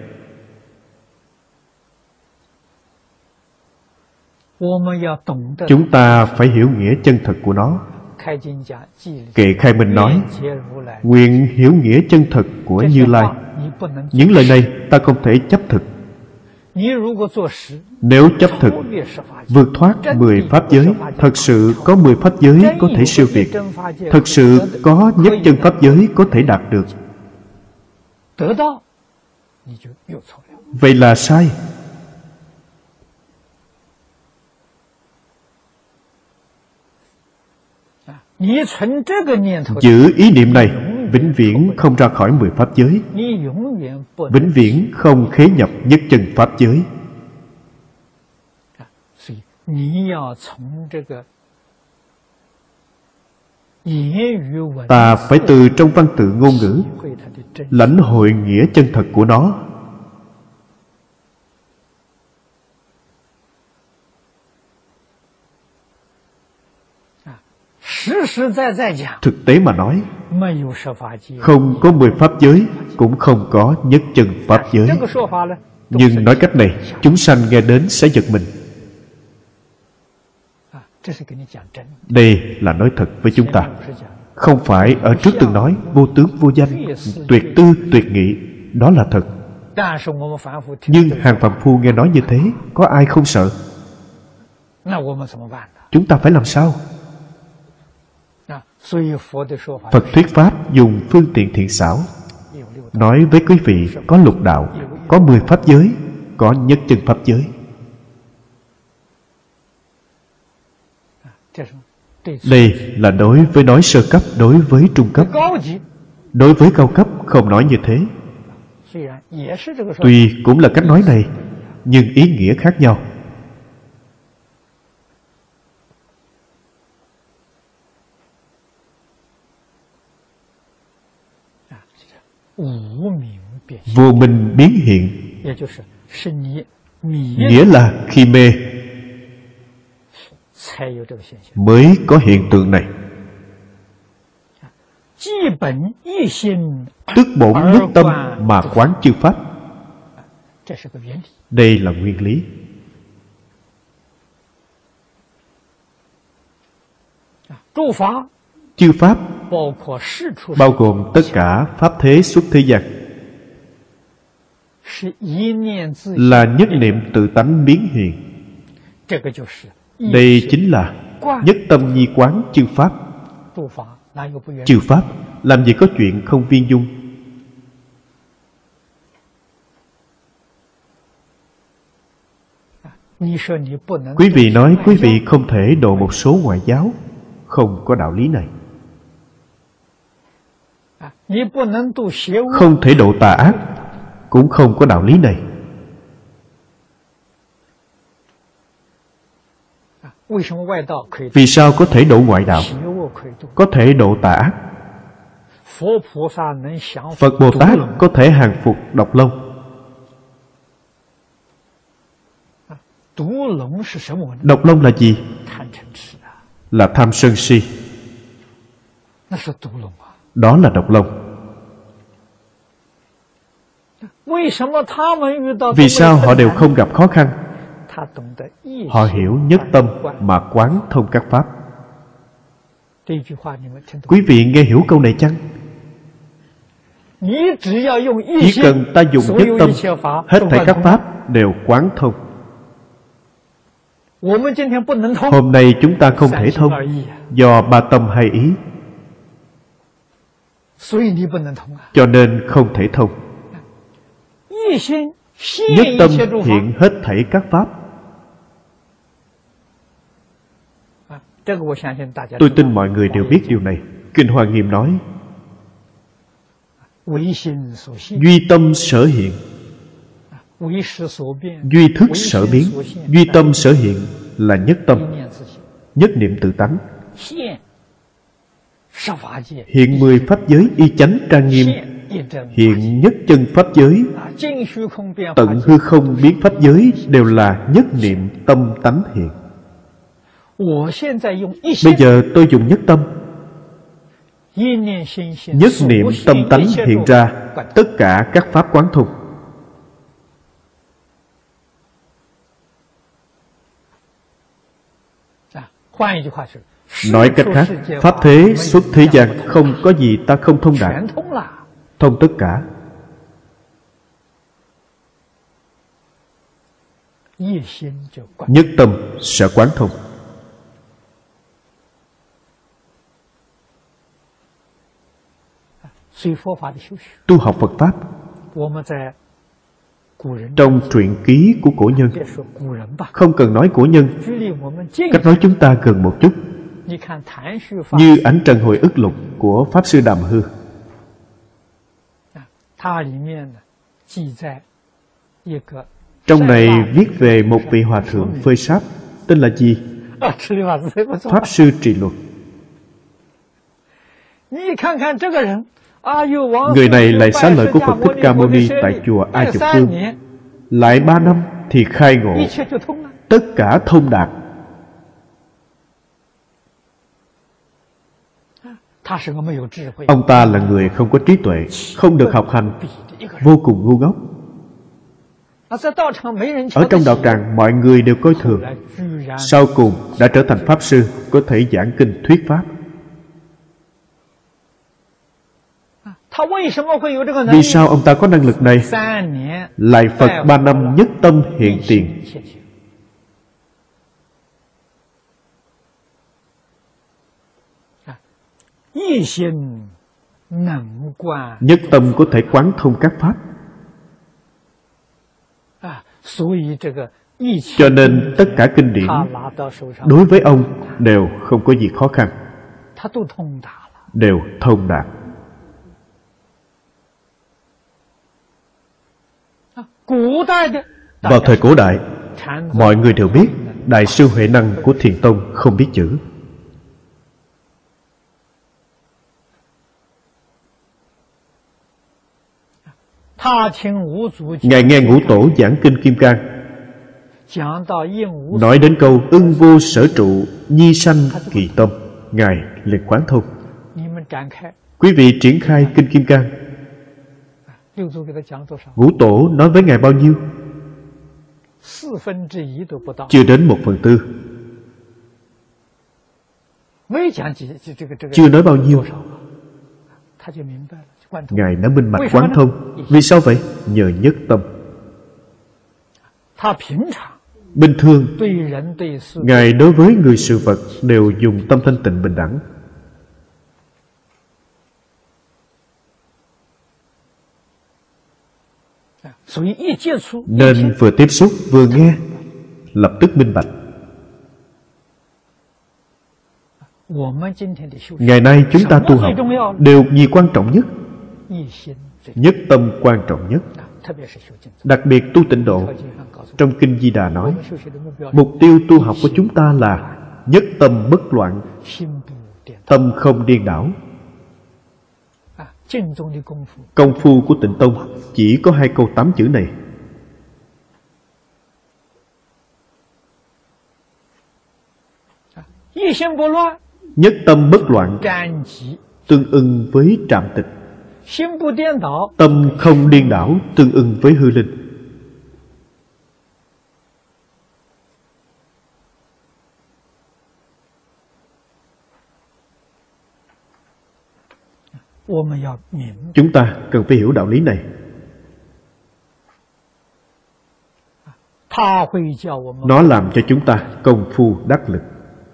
chúng ta phải hiểu nghĩa chân thật của nó. Kệ Khai Minh nói, nguyện hiểu nghĩa chân thật của Như Lai. Những lời này ta không thể chấp thực. Nếu chấp thực vượt thoát 10 pháp giới, thật sự có 10 pháp giới có thể siêu việt, thật sự có nhất chân pháp giới có thể đạt được, vậy là sai. Giữ ý niệm này, vĩnh viễn không ra khỏi 10 pháp giới, vĩnh viễn không khế nhập nhất chân pháp giới. Ta phải từ trong văn tự ngôn ngữ lãnh hội nghĩa chân thật của nó. Thực tế mà nói, không có 10 pháp giới, cũng không có nhất chân pháp giới. Nhưng nói cách này, chúng sanh nghe đến sẽ giật mình. Đây là nói thật với chúng ta. Không phải ở trước từng nói vô tướng vô danh, tuyệt tư tuyệt nghị. Đó là thật. Nhưng hàng phàm phu nghe nói như thế, có ai không sợ? Chúng ta phải làm sao? Phật thuyết Pháp dùng phương tiện thiện xảo, nói với quý vị có lục đạo, có 10 pháp giới, có nhất chân pháp giới. Đây là đối với nói sơ cấp, đối với trung cấp. Đối với cao cấp không nói như thế. Tuy cũng là cách nói này, nhưng ý nghĩa khác nhau. Vô minh biến hiện, nghĩa là khi mê mới có hiện tượng này. Tức bổn nhất tâm mà quán chư pháp. Đây là nguyên lý. Chư pháp bao gồm tất cả pháp thế xuất thế gian là nhất niệm tự tánh biến hiện. Đây chính là nhất tâm nhi quán chư pháp. Chư pháp làm gì có chuyện không viên dung. Quý vị nói quý vị không thể độ một số ngoại giáo. Không có đạo lý này. Không thể độ tà ác. Cũng không có đạo lý này. Vì sao có thể độ ngoại đạo, có thể độ tà ác? Phật Bồ Tát có thể hàng phục độc long. Độc long là gì? Là tham sân si. Đó là độc long. Vì sao họ đều không gặp khó khăn? Họ hiểu nhất tâm mà quán thông các pháp. Quý vị nghe hiểu câu này chăng? Chỉ cần ta dùng nhất tâm, hết thảy các pháp đều quán thông. Hôm nay chúng ta không thể thông do ba tâm hai ý, cho nên không thể thông. Nhất tâm hiện hết thảy các pháp. Tôi tin mọi người đều biết điều này. Kinh Hoa Nghiêm nói duy tâm sở hiện, duy thức sở biến. Duy tâm sở hiện là nhất tâm, nhất niệm tự tánh. Hiện 10 pháp giới y chánh trang nghiêm, hiện nhất chân pháp giới, tận hư không biến pháp giới đều là nhất niệm tâm tánh hiện. Bây giờ tôi dùng nhất tâm, nhất niệm tâm tánh hiện ra tất cả các pháp quán thông. Nói cách khác, pháp thế xuất thế gian không có gì ta không thông đạt. Thông tất cả. Nhất tâm sẽ quán thông. Tu học Phật Pháp, trong truyện ký của cổ nhân, không cần nói cổ nhân, cách nói chúng ta gần một chút, như Ánh Trần Hồi Ức Lục của Pháp Sư Đàm Hư. Trong này viết về một vị hòa thượng phơi sáp, tên là gì? Pháp Sư Trì Luật. Người này lại xá lợi của Phật Thích Ca Mâu Ni tại chùa A Dục Phương. Lại 3 năm thì khai ngộ, tất cả thông đạt. Ông ta là người không có trí tuệ, không được học hành, vô cùng ngu ngốc. Ở trong đạo tràng mọi người đều coi thường. Sau cùng đã trở thành Pháp Sư, có thể giảng kinh thuyết Pháp. Vì sao ông ta có năng lực này? Lại Phật 3 năm nhất tâm hiện tiền. Nhất tâm có thể quán thông các pháp. Cho nên tất cả kinh điển đối với ông đều không có gì khó khăn, đều thông đạt. Vào thời cổ đại, mọi người đều biết Đại sư Huệ Năng của Thiền Tông không biết chữ. Ngài nghe Ngũ Tổ giảng kinh Kim Cang, nói đến câu ưng vô sở trụ, nhi sanh kỳ tâm, Ngài liền quán thông. Quý vị triển khai kinh Kim Cang, Ngũ Tổ nói với Ngài bao nhiêu? chưa đến 1/4. Chưa nói bao nhiêu, Ngài đã minh bạch quán thông. Vì sao vậy? Nhờ nhất tâm. Bình thường, Ngài đối với người sự vật đều dùng tâm thanh tịnh bình đẳng. Nên vừa tiếp xúc vừa nghe, lập tức minh bạch. Ngày nay chúng ta tu học đều gì quan trọng nhất? Nhất tâm quan trọng nhất. Đặc biệt tu tịnh độ, trong Kinh Di Đà nói, mục tiêu tu học của chúng ta là nhất tâm bất loạn, tâm không điên đảo. Công phu của Tịnh Tông chỉ có 2 câu 8 chữ này. Nhất tâm bất loạn tương ưng với trạm tịch. Tâm không điên đảo tương ưng với hư linh. Chúng ta cần phải hiểu đạo lý này. Nó làm cho chúng ta công phu đắc lực.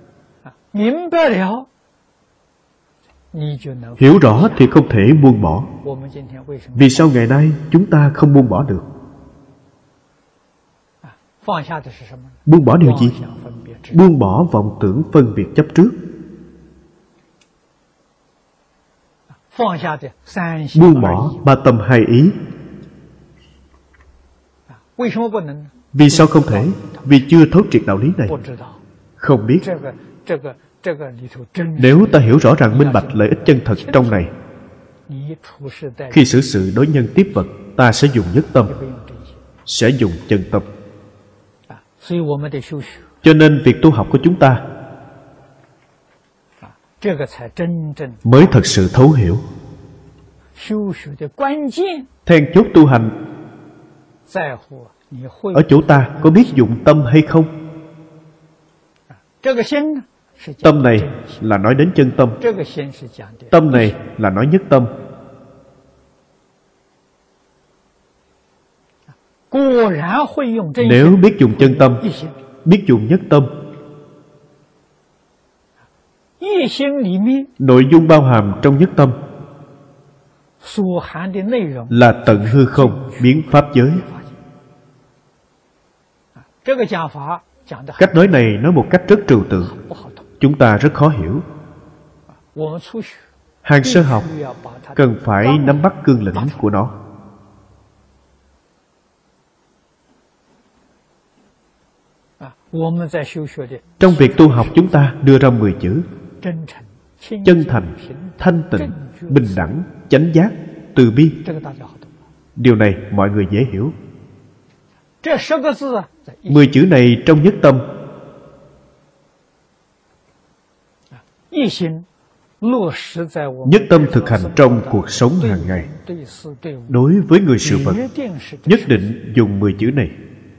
Hiểu rõ thì không thể buông bỏ. Vì sao ngày nay chúng ta không buông bỏ được? Buông bỏ điều gì? Buông bỏ vọng tưởng phân biệt chấp trước. Buông bỏ 3 tâm 2 ý. Vì sao không thể? Vì chưa thấu triệt đạo lý này. Không biết. Nếu ta hiểu rõ ràng minh bạch lợi ích chân thật trong này, khi xử sự đối nhân tiếp vật, ta sẽ dùng nhất tâm, sẽ dùng chân tâm. Cho nên việc tu học của chúng ta mới thật sự thấu hiểu. Then chốt tu hành ở chỗ ta có biết dụng tâm hay không. Tâm này là nói đến chân tâm. Tâm này là nói nhất tâm. Nếu biết dùng chân tâm, biết dùng nhất tâm, nội dung bao hàm trong nhất tâm là tận hư không biến pháp giới. Cách nói này nói một cách rất trừu tượng, chúng ta rất khó hiểu. Hàng sơ học cần phải nắm bắt cương lĩnh của nó. Trong việc tu học chúng ta đưa ra 10 chữ: chân thành, thanh tịnh, bình đẳng, chánh giác, từ bi. Điều này mọi người dễ hiểu. 10 chữ này trong nhất tâm. Nhất tâm thực hành trong cuộc sống hàng ngày. Đối với người sự vật, nhất định dùng 10 chữ này.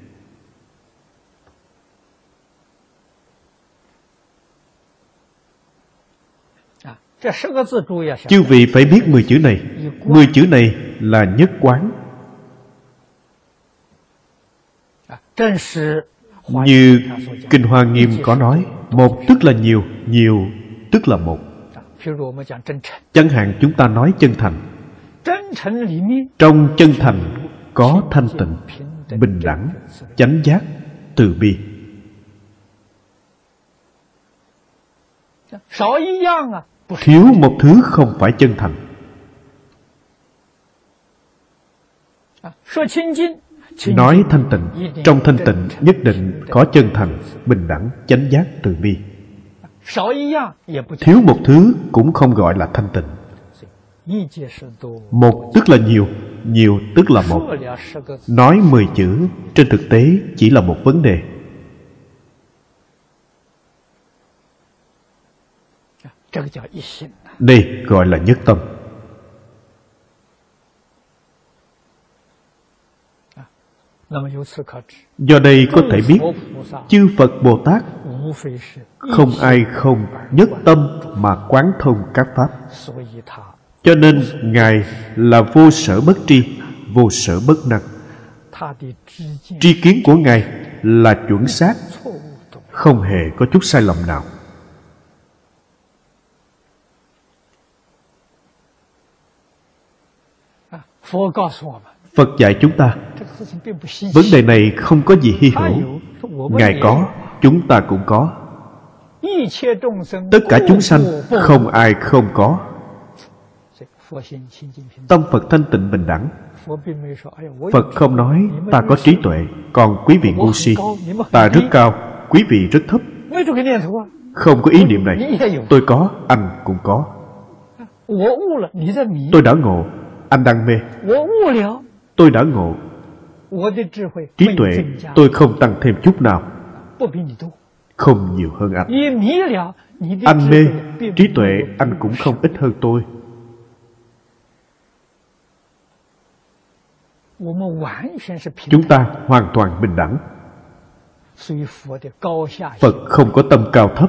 Chư vị phải biết 10 chữ này. 10 chữ này là nhất quán. Như Kinh Hoa Nghiêm có nói, một tức là nhiều, nhiều tức là một. Chẳng hạn chúng ta nói chân thành. Trong chân thành có thanh tịnh, bình đẳng, chánh giác, từ bi. Thiếu một thứ không phải chân thành. Nói thanh tịnh, trong thanh tịnh nhất định có chân thành, bình đẳng, chánh giác, từ bi. Thiếu một thứ cũng không gọi là thanh tịnh. Một tức là nhiều, nhiều tức là một. Nói 10 chữ trên thực tế chỉ là một vấn đề. Đây gọi là nhất tâm. Do đây có thể biết chư Phật Bồ Tát không ai không nhất tâm mà quán thông các pháp. Cho nên Ngài là vô sở bất tri, vô sở bất năng. Tri kiến của Ngài là chuẩn xác, không hề có chút sai lầm nào. Phật dạy chúng ta vấn đề này không có gì hy hữu. Ngài có, chúng ta cũng có. Tất cả chúng sanh không ai không có. Tâm Phật thanh tịnh bình đẳng. Phật không nói ta có trí tuệ, còn quý vị ngu si. Ta rất cao, quý vị rất thấp. Không có ý niệm này. Tôi có, anh cũng có. Tôi đã ngộ, anh đang mê. Tôi đã ngộ, trí tuệ tôi không tăng thêm chút nào, không nhiều hơn anh. Anh mê, trí tuệ anh cũng không ít hơn tôi. Chúng ta hoàn toàn bình đẳng. Phật không có tâm cao thấp.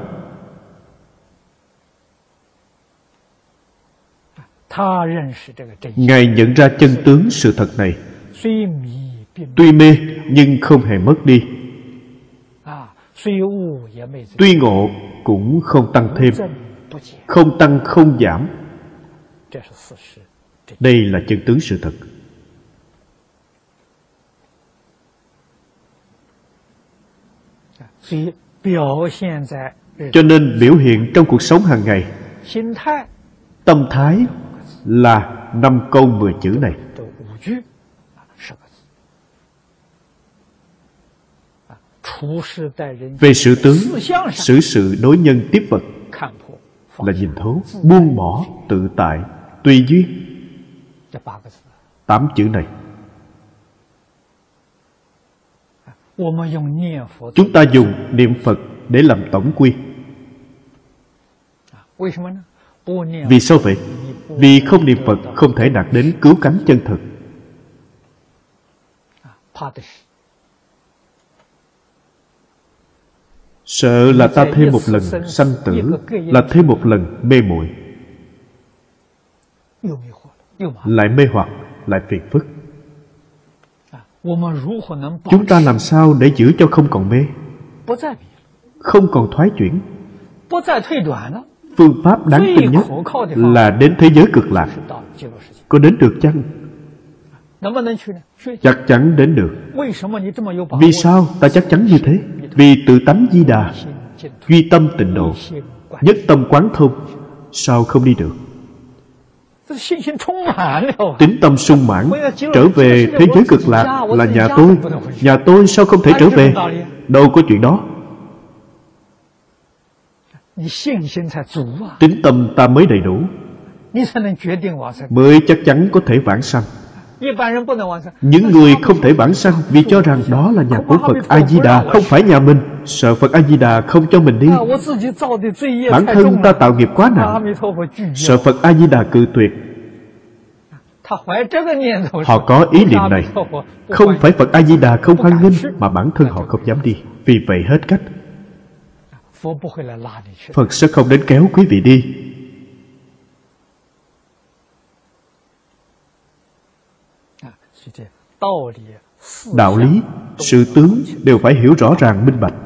Ngài nhận ra chân tướng sự thật này. Tuy mê nhưng không hề mất đi. Tuy ngộ cũng không tăng thêm, không tăng không giảm. Đây là chân tướng sự thật. Cho nên biểu hiện trong cuộc sống hàng ngày, tâm thái là 5 câu 10 chữ này. Về sự tướng, xử sự đối nhân tiếp vật là nhìn thấu, buông bỏ, tự tại, tùy duyên. 8 chữ này. Chúng ta dùng niệm Phật để làm tổng quy. Vì sao vậy? Vì không niệm Phật không thể đạt đến cứu cánh chân thực. Sợ là ta thêm một lần sanh tử, là thêm một lần mê muội, lại mê hoặc, lại phiền phức. Chúng ta làm sao để giữ cho không còn mê, không còn thoái chuyển? Phương pháp đáng tin nhất là đến thế giới cực lạc. Có đến được chăng? Chắc chắn đến được. Vì sao ta chắc chắn như thế? Vì tự tánh Di Đà, duy tâm tịnh độ, nhất tâm quán thông. Sao không đi được? Tín tâm sung mãn, trở về thế giới cực lạc là nhà tôi. Nhà tôi sao không thể trở về? Đâu có chuyện đó. Tín tâm ta mới đầy đủ, mới chắc chắn có thể vãng sanh. Những người không thể vãng sanh vì cho rằng đó là nhà của Phật A-di-đà, không phải nhà mình. Sợ Phật A-di-đà không cho mình đi. Bản thân ta tạo nghiệp quá nặng, sợ Phật A-di-đà cự tuyệt. Họ có ý niệm này. Không phải Phật A-di-đà không hoan nghênh, mà bản thân họ không dám đi. Vì vậy hết cách. Phật sẽ không đến kéo quý vị đi. Đạo lý, sự tướng đều phải hiểu rõ ràng minh bạch.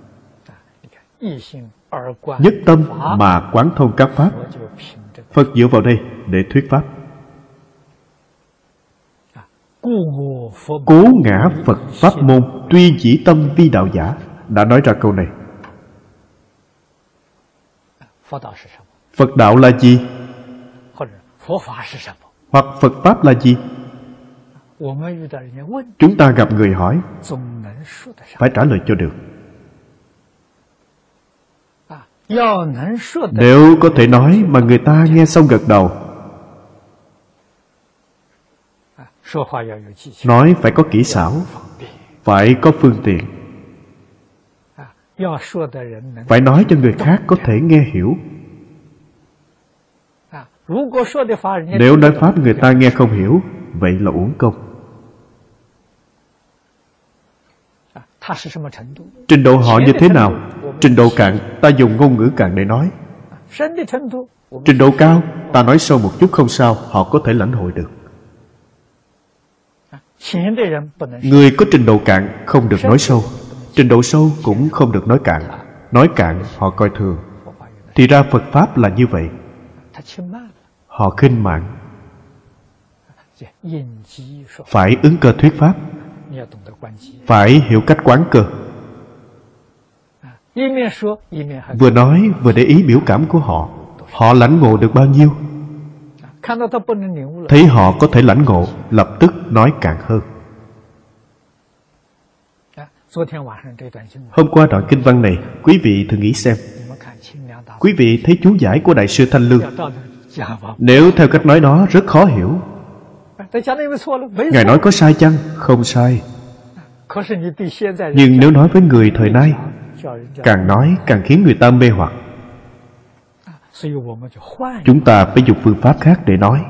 Nhất tâm mà quán thông các pháp. Phật dựa vào đây để thuyết pháp. Cố ngã Phật pháp môn, tuy chỉ tâm vi đạo giả, đã nói ra câu này. Phật đạo là gì? Hoặc Phật pháp là gì? Chúng ta gặp người hỏi, phải trả lời cho được. Nếu có thể nói mà người ta nghe xong gật đầu. Nói phải có kỹ xảo, phải có phương tiện, phải nói cho người khác có thể nghe hiểu. Nếu nói pháp người ta nghe không hiểu, vậy là uổng công. Trình độ họ như thế nào? Trình độ cạn, ta dùng ngôn ngữ cạn để nói. Trình độ cao, ta nói sâu một chút không sao, họ có thể lãnh hội được. Người có trình độ cạn không được nói sâu, trình độ sâu cũng không được nói cạn. Nói cạn họ coi thường. Thì ra Phật Pháp là như vậy. Họ khinh mạn. Phải ứng cơ thuyết Pháp, phải hiểu cách quán cơ. Vừa nói vừa để ý biểu cảm của họ. Họ lãnh ngộ được bao nhiêu? Thấy họ có thể lãnh ngộ, lập tức nói cạn hơn. Hôm qua đoạn kinh văn này, quý vị thử nghĩ xem. Quý vị thấy chú giải của Đại sư Thanh Lương, nếu theo cách nói đó rất khó hiểu. Ngài nói có sai chăng? Không sai. Nhưng nếu nói với người thời nay, càng nói càng khiến người ta mê hoặc. Chúng ta phải dùng phương pháp khác để nói,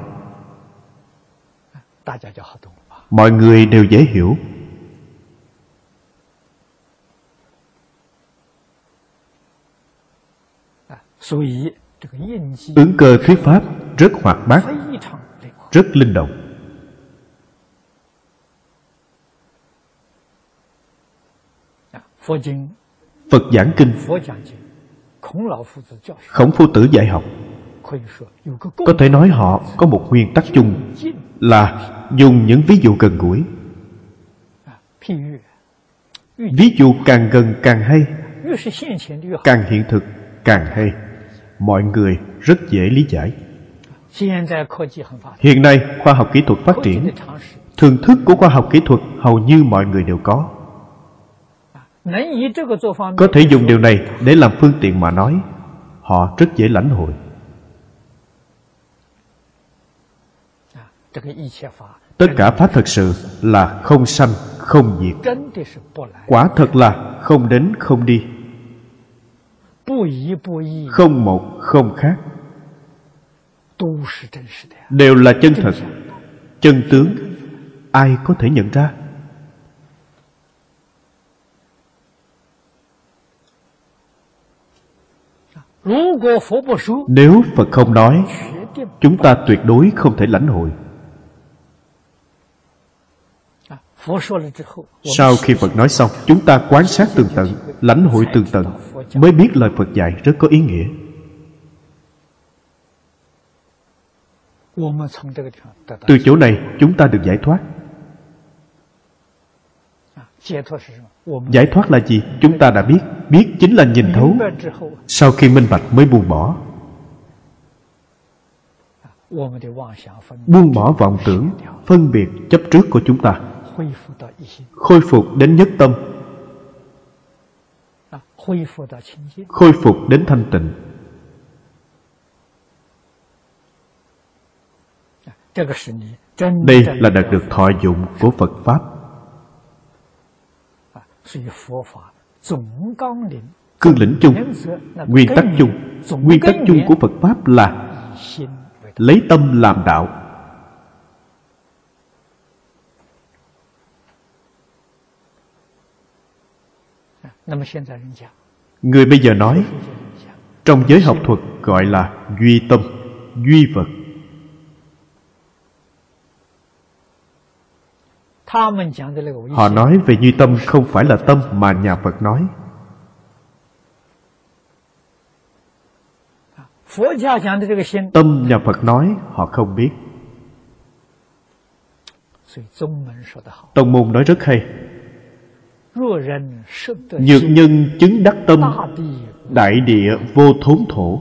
mọi người đều dễ hiểu. Ứng cơ thuyết Pháp rất hoạt bát, rất linh động. Phật giảng kinh, Khổng Phu Tử dạy học. Có thể nói họ có một nguyên tắc chung là dùng những ví dụ gần gũi. Ví dụ càng gần càng hay, càng hiện thực càng hay. Mọi người rất dễ lý giải. Hiện nay khoa học kỹ thuật phát triển, thường thức của khoa học kỹ thuật hầu như mọi người đều có. Có thể dùng điều này để làm phương tiện mà nói, họ rất dễ lãnh hội. Tất cả pháp thật sự là không sanh không diệt, quả thật là không đến không đi, không một không khác, đều là chân thật, chân tướng. Ai có thể nhận ra? Nếu Phật không nói, chúng ta tuyệt đối không thể lãnh hội. Sau khi Phật nói xong, chúng ta quan sát tường tận, lãnh hội tường tận, mới biết lời Phật dạy rất có ý nghĩa. Từ chỗ này chúng ta được giải thoát. Giải thoát là gì? Chúng ta đã biết. Biết chính là nhìn thấu. Sau khi minh bạch mới buông bỏ. Buông bỏ vọng tưởng, phân biệt, chấp trước của chúng ta, khôi phục đến nhất tâm, khôi phục đến thanh tịnh. Đây là đạt được thọ dụng của Phật Pháp. Cương lĩnh chung, nguyên tắc chung. Nguyên tắc chung của Phật Pháp là lấy tâm làm đạo. Người bây giờ nói, trong giới học thuật gọi là duy tâm, duy vật. Họ nói về duy tâm không phải là tâm mà nhà Phật nói. Tâm nhà Phật nói họ không biết. Tông môn nói rất hay. Nhược nhân chứng đắc tâm, đại địa vô thốn thổ.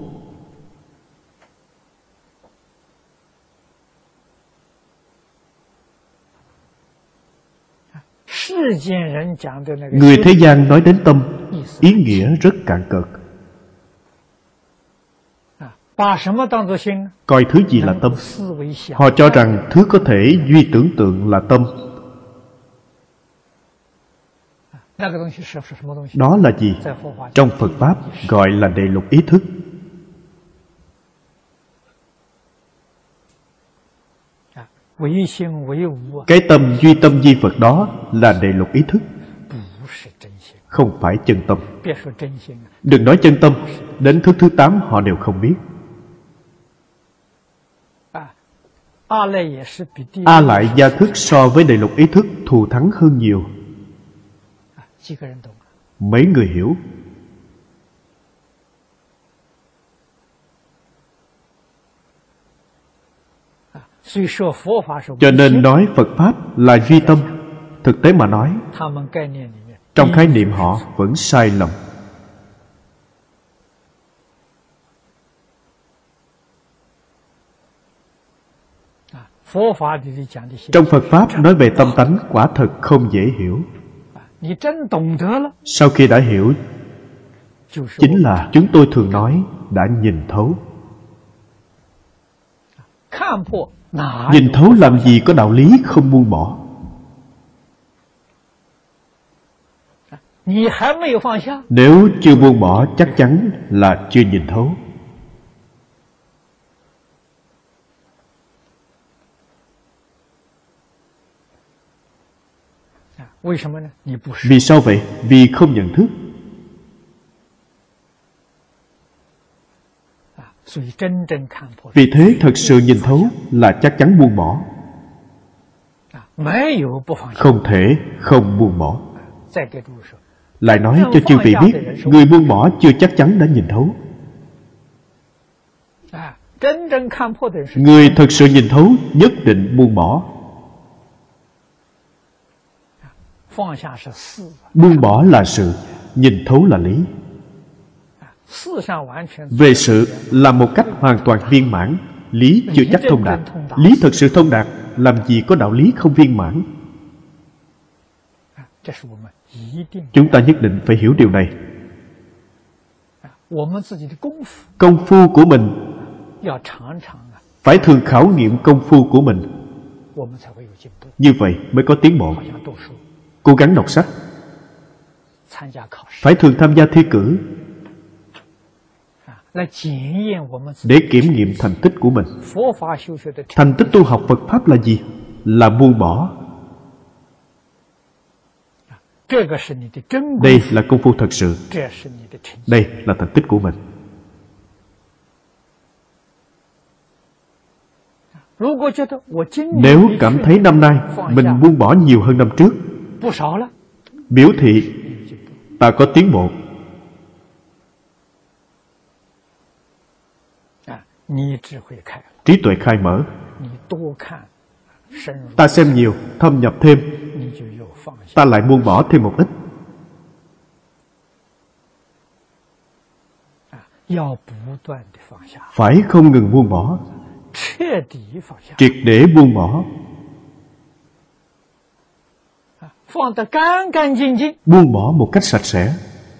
Người thế gian nói đến tâm, ý nghĩa rất cạn cợt. Coi thứ gì là tâm? Họ cho rằng thứ có thể duy tưởng tượng là tâm. Đó là gì? Trong Phật Pháp gọi là đề lục ý thức. Cái tâm duy vật đó là đề lục ý thức, không phải chân tâm. Đừng nói chân tâm, đến thức thứ 8 họ đều không biết. A lại gia thức so với đại lục ý thức thù thắng hơn nhiều. Mấy người hiểu. Cho nên nói Phật Pháp là duy tâm. Thực tế mà nói, trong khái niệm họ vẫn sai lầm. Trong Phật Pháp nói về tâm tánh quả thật không dễ hiểu. Sau khi đã hiểu, chính là chúng tôi thường nói đã nhìn thấu. Nhìn thấu làm gì có đạo lý không buông bỏ. Nếu chưa buông bỏ chắc chắn là chưa nhìn thấu. Vì sao vậy? Vì không nhận thức. Vì thế thật sự nhìn thấu là chắc chắn buông bỏ. Không thể không buông bỏ. Lại nói cho chư vị biết, người buông bỏ chưa chắc chắn đã nhìn thấu. Người thật sự nhìn thấu nhất định buông bỏ. Buông bỏ là sự, nhìn thấu là lý. Về sự là một cách hoàn toàn viên mãn, lý chưa chắc thông đạt. Lý thật sự thông đạt, làm gì có đạo lý không viên mãn. Chúng ta nhất định phải hiểu điều này. Công phu của mình phải thường khảo nghiệm công phu của mình. Như vậy mới có tiến bộ. Cố gắng đọc sách, phải thường tham gia thi cử để kiểm nghiệm thành tích của mình. Thành tích tu học Phật Pháp là gì? Là buông bỏ. Đây là công phu thật sự. Đây là thành tích của mình. Nếu cảm thấy năm nay mình buông bỏ nhiều hơn năm trước, biểu thị ta có tiến bộ. Trí tuệ khai mở. Ta xem nhiều, thâm nhập thêm, ta lại buông bỏ thêm một ít. Phải không ngừng buông bỏ, triệt để buông bỏ. Buông bỏ một cách sạch sẽ.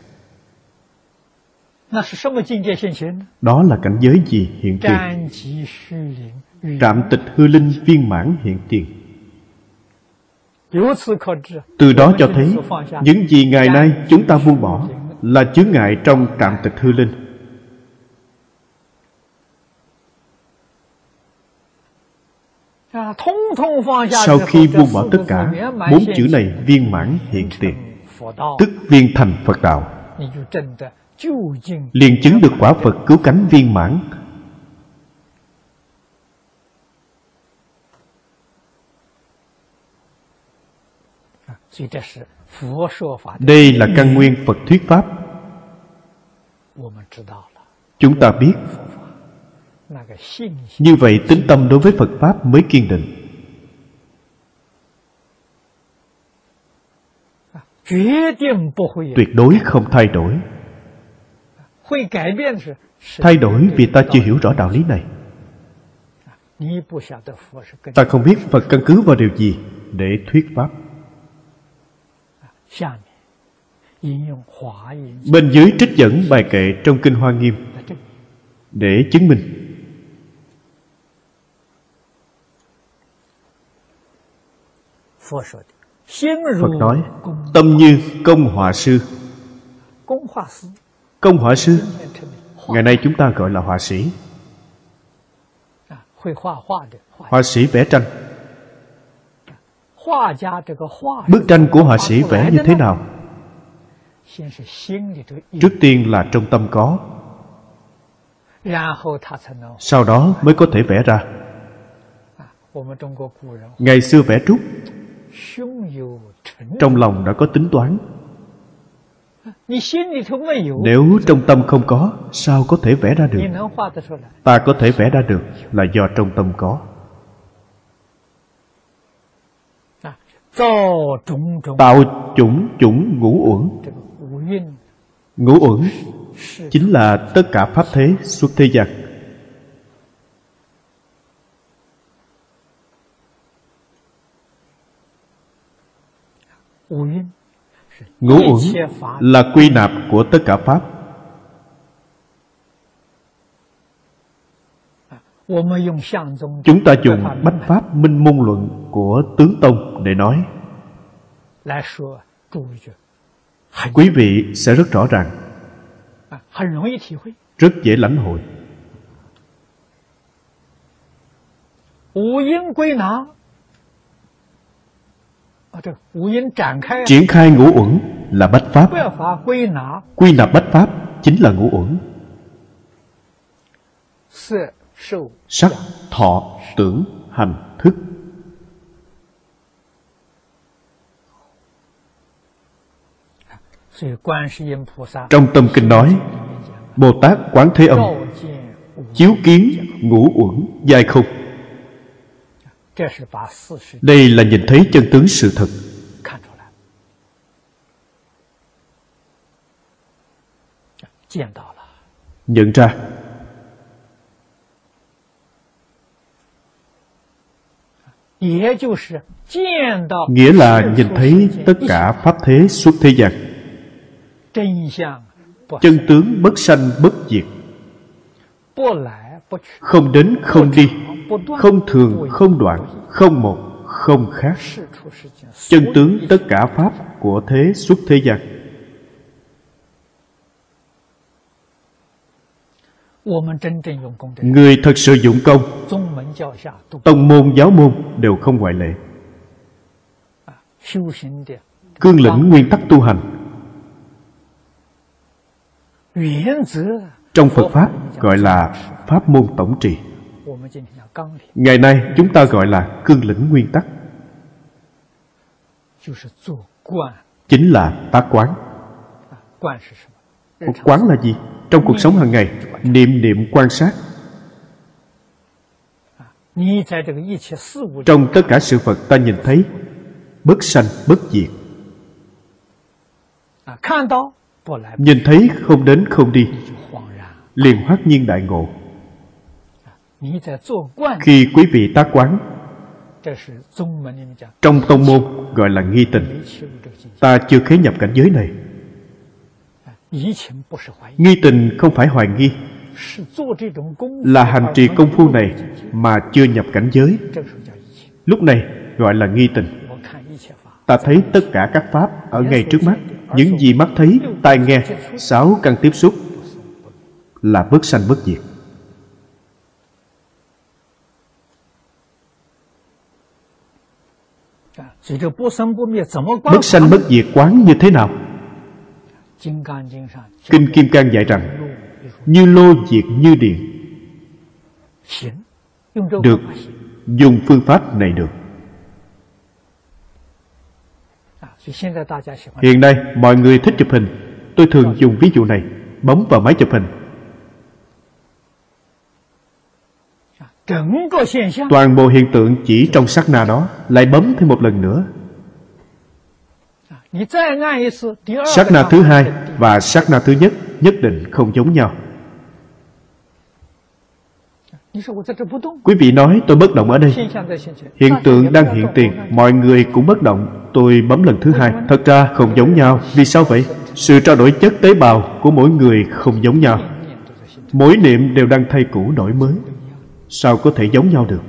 Đó là cảnh giới gì hiện tiền? Trạm tịch hư linh viên mãn hiện tiền. Từ đó cho thấy những gì ngày nay chúng ta buông bỏ là chướng ngại trong trạm tịch hư linh. Sau khi buông bỏ tất cả, 4 chữ này viên mãn hiện tiền, tức viên thành Phật đạo, liền chứng được quả Phật cứu cánh viên mãn. Đây là căn nguyên Phật thuyết Pháp. Chúng ta biết. Như vậy tín tâm đối với Phật Pháp mới kiên định. Tuyệt đối không thay đổi. Thay đổi vì ta chưa hiểu rõ đạo lý này. Ta không biết Phật căn cứ vào điều gì để thuyết Pháp. Bên dưới trích dẫn bài kệ trong Kinh Hoa Nghiêm để chứng minh. Phật nói tâm như công họa sư. Công họa sư, ngày nay chúng ta gọi là họa sĩ. Họa sĩ vẽ tranh. Bức tranh của họa sĩ vẽ như thế nào? Trước tiên là trong tâm có, sau đó mới có thể vẽ ra. Ngày xưa vẽ trúc, trong lòng đã có tính toán. Nếu trong tâm không có, sao có thể vẽ ra được? Ta có thể vẽ ra được là do trong tâm có. Tạo chủng ngũ uẩn. Ngũ uẩn chính là tất cả pháp thế xuất thế gian. Ngũ uẩn là quy nạp của tất cả pháp. Chúng ta dùng bách pháp minh môn luận của Tướng Tông để nói. Quý vị sẽ rất rõ ràng, rất dễ lãnh hội. Triển khai ngũ uẩn là bách pháp. Quy nạp bách pháp chính là ngũ uẩn. Sắc, thọ, tưởng, hành, thức. Trong tâm kinh nói, Bồ Tát Quán Thế Âm chiếu kiến ngũ uẩn giai không. Đây là nhìn thấy chân tướng sự thật. Nhận ra. Nghĩa là nhìn thấy tất cả pháp thế xuất thế gian. Chân tướng bất sanh bất diệt, không đến không đi, không thường không đoạn, không một không khác. Chân tướng tất cả pháp của thế xuất thế gian. Người thật sự dụng công, tông môn giáo môn đều không ngoại lệ. Cương lĩnh nguyên tắc tu hành trong Phật Pháp gọi là pháp môn tổng trì. Ngày nay chúng ta gọi là cương lĩnh nguyên tắc, chính là tác quán. Quán là gì? Trong cuộc sống hàng ngày, niệm quan sát. Trong tất cả sự vật ta nhìn thấy bất sanh bất diệt, nhìn thấy không đến không đi, liền hoát nhiên đại ngộ. Khi quý vị tác quán, trong tông môn gọi là nghi tình. Ta chưa khế nhập cảnh giới này. Nghi tình không phải hoài nghi, là hành trì công phu này mà chưa nhập cảnh giới. Lúc này gọi là nghi tình. Ta thấy tất cả các pháp ở ngay trước mắt. Những gì mắt thấy, tai nghe, sáu căn tiếp xúc là bất sanh bất diệt. Bất sanh bất diệt quán như thế nào? Kinh Kim Cang dạy rằng như lô diệt như điện. Được, dùng phương pháp này được. Hiện nay mọi người thích chụp hình. Tôi thường dùng ví dụ này. Bấm vào máy chụp hình, toàn bộ hiện tượng chỉ trong sát na đó. Lại bấm thêm một lần nữa. Sát na thứ hai và sát na thứ nhất nhất định không giống nhau. Quý vị nói tôi bất động ở đây, hiện tượng đang hiện tiền, mọi người cũng bất động, tôi bấm lần thứ hai. Thật ra không giống nhau. Vì sao vậy? Sự trao đổi chất tế bào của mỗi người không giống nhau. Mỗi niệm đều đang thay cũ đổi mới, sao có thể giống nhau được?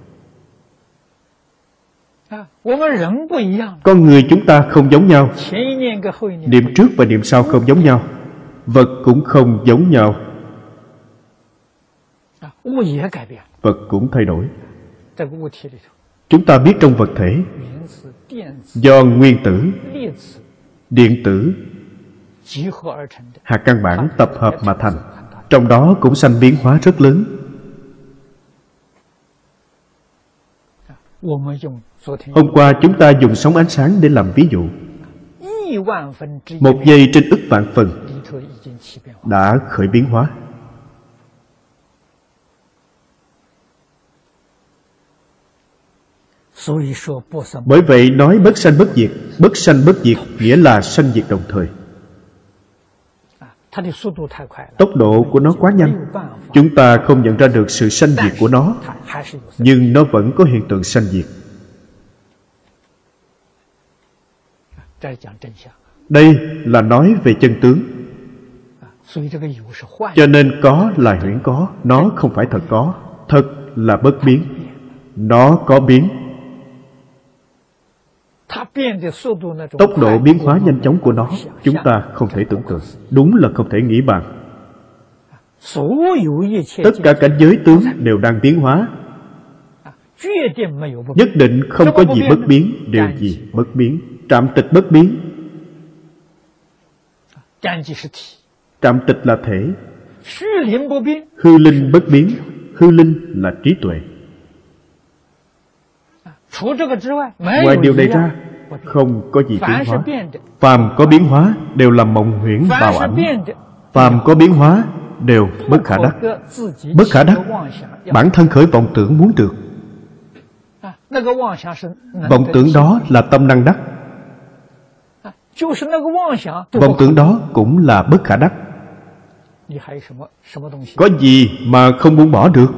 Con người chúng ta không giống nhau. Niệm trước và niệm sau không giống nhau. Vật cũng không giống nhau. Vật cũng thay đổi. Chúng ta biết trong vật thể, do nguyên tử, điện tử, Hạt căn bản tập hợp mà thành, trong đó cũng sanh biến hóa rất lớn. Hôm qua chúng ta dùng sóng ánh sáng để làm ví dụ. 1 giây trên ức vạn phần đã khởi biến hóa. Bởi vậy nói bất sanh bất diệt. Bất sanh bất diệt nghĩa là sanh diệt đồng thời. Tốc độ của nó quá nhanh, chúng ta không nhận ra được sự sanh diệt của nó, nhưng nó vẫn có hiện tượng sanh diệt. Đây là nói về chân tướng. Cho nên có là huyễn có, nó không phải thật có. Thật là bất biến, nó có biến. Tốc độ biến hóa nhanh chóng của nó chúng ta không thể tưởng tượng, đúng là không thể nghĩ bàn. Tất cả cảnh giới tướng đều đang biến hóa, nhất định không có gì bất biến. Điều gì bất biến? Trạm tịch bất biến. Trạm tịch là thể, hư linh bất biến. Hư linh là trí tuệ. Ngoài điều này ra, không có gì biến hóa. Phàm có biến hóa đều là mộng huyễn bào ảnh. Phàm có biến hóa đều bất khả đắc. Bất khả đắc, bản thân khởi vọng tưởng muốn được. Vọng tưởng đó là tâm năng đắc. Vọng tưởng đó cũng là bất khả đắc. Có gì mà không buông bỏ được?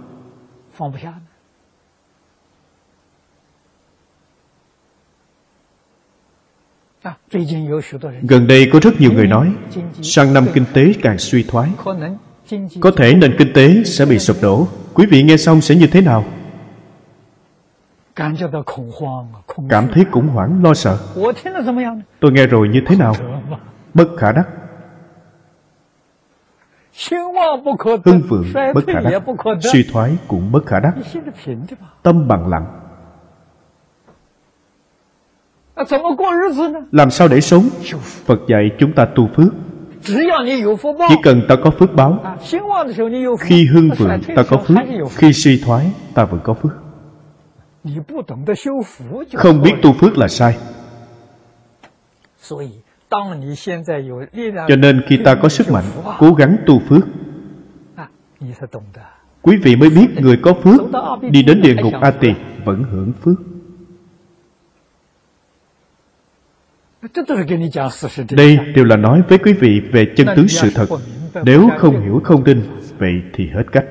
Gần đây có rất nhiều người nói sang năm kinh tế càng suy thoái, có thể nền kinh tế sẽ bị sụp đổ. Quý vị nghe xong sẽ như thế nào? Cảm thấy khủng hoảng, lo sợ. Tôi nghe rồi như thế nào? Bất khả đắc. Hưng vượng bất khả đắc, suy thoái cũng bất khả đắc. Tâm bằng lặng. Làm sao để sống? Phật dạy chúng ta tu phước. Chỉ cần ta có phước báo, khi hưng vượng ta có phước, khi suy thoái ta vẫn có phước. Không biết tu phước là sai. Cho nên khi ta có sức mạnh, cố gắng tu phước, quý vị mới biết người có phước đi đến địa ngục A Tỳ vẫn hưởng phước. Đây đều là nói với quý vị về chân tướng sự thật. Nếu không hiểu không tin, vậy thì hết cách.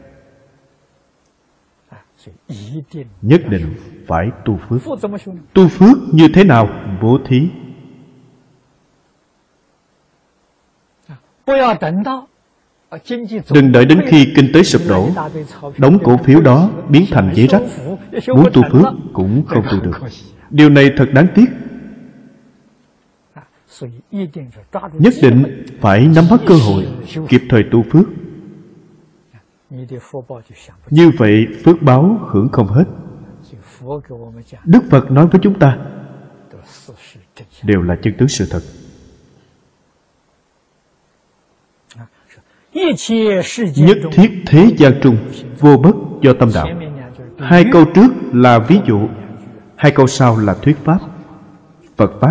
Nhất định phải tu phước. Tu phước như thế nào? Bố thí. Đừng đợi đến khi kinh tế sụp đổ, đống cổ phiếu đó biến thành giấy rách, muốn tu phước cũng không tu được. Điều này thật đáng tiếc. Nhất định phải nắm bắt cơ hội, kịp thời tu phước. Như vậy phước báo hưởng không hết. Đức Phật nói với chúng ta đều là chân tướng sự thật. Nhất thiết thế gian trung, vô bất do tâm đạo. Hai câu trước là ví dụ, hai câu sau là thuyết pháp. Phật pháp.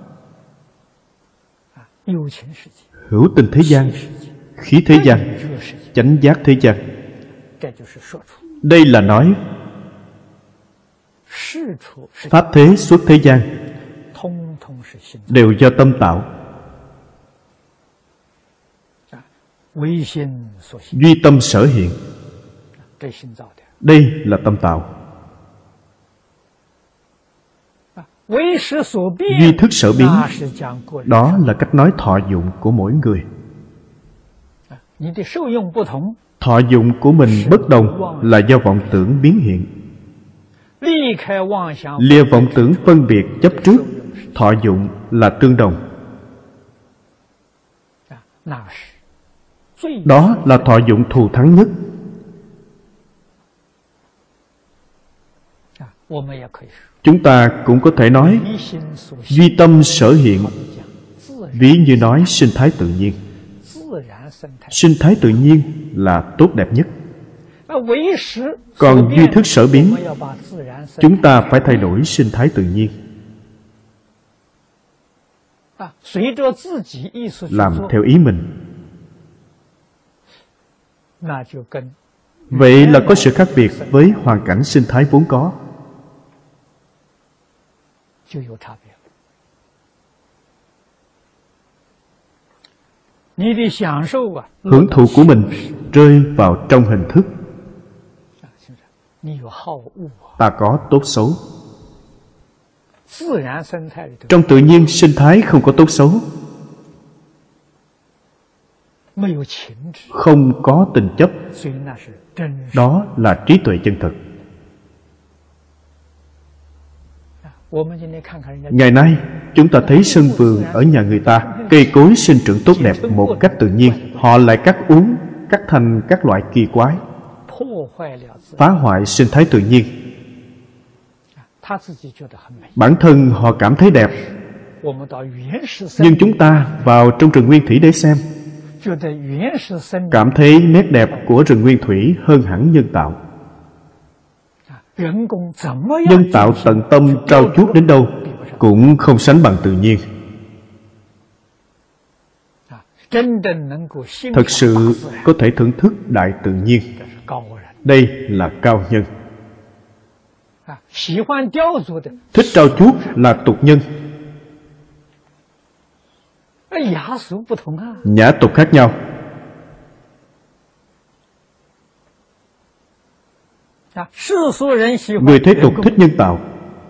Hữu tình thế gian, khí thế gian, chánh giác thế gian. Đây là nói pháp thế xuất thế gian đều do tâm tạo. Duy tâm sở hiện. Đây là tâm tạo. Duy thức sở biến. Đó là cách nói thọ dụng của mỗi người. Thọ dụng của mình bất đồng là do vọng tưởng biến hiện. Lìa vọng tưởng phân biệt chấp trước, thọ dụng là tương đồng. Đó là thọ dụng thù thắng nhất. Chúng ta cũng có thể nói duy tâm sở hiện, Ví như nói sinh thái tự nhiên. Sinh thái tự nhiên là tốt đẹp nhất. Còn duy thức sở biến, chúng ta phải thay đổi sinh thái tự nhiên, làm theo ý mình. Vậy là có sự khác biệt với hoàn cảnh sinh thái vốn có. Hưởng thụ của mình rơi vào trong hình thức. Ta có tốt xấu. Trong tự nhiên sinh thái không có tốt xấu, không có tình chấp. Đó là trí tuệ chân thực. Ngày nay chúng ta thấy sân vườn ở nhà người ta, cây cối sinh trưởng tốt đẹp một cách tự nhiên, họ lại cắt uống, cắt thành các loại kỳ quái, phá hoại sinh thái tự nhiên. Bản thân họ cảm thấy đẹp, nhưng chúng ta vào trong rừng nguyên thủy để xem, cảm thấy nét đẹp của rừng nguyên thủy hơn hẳn nhân tạo. Nhân tạo tận tâm trau chuốt đến đâu cũng không sánh bằng tự nhiên. Thật sự có thể thưởng thức đại tự nhiên, đây là cao nhân. Thích trau chuốt là tục nhân. Nhã tục khác nhau. Người thế tục thích nhân tạo,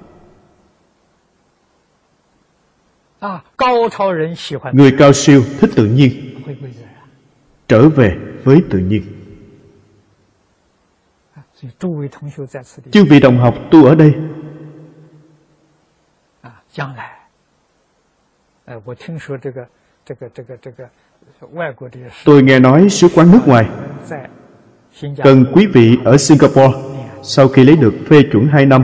người cao siêu thích tự nhiên, trở về với tự nhiên. Chư vị đồng học tu ở đây, tôi nghe nói sứ quán nước ngoài cần quý vị ở Singapore sau khi lấy được phê chuẩn 2 năm,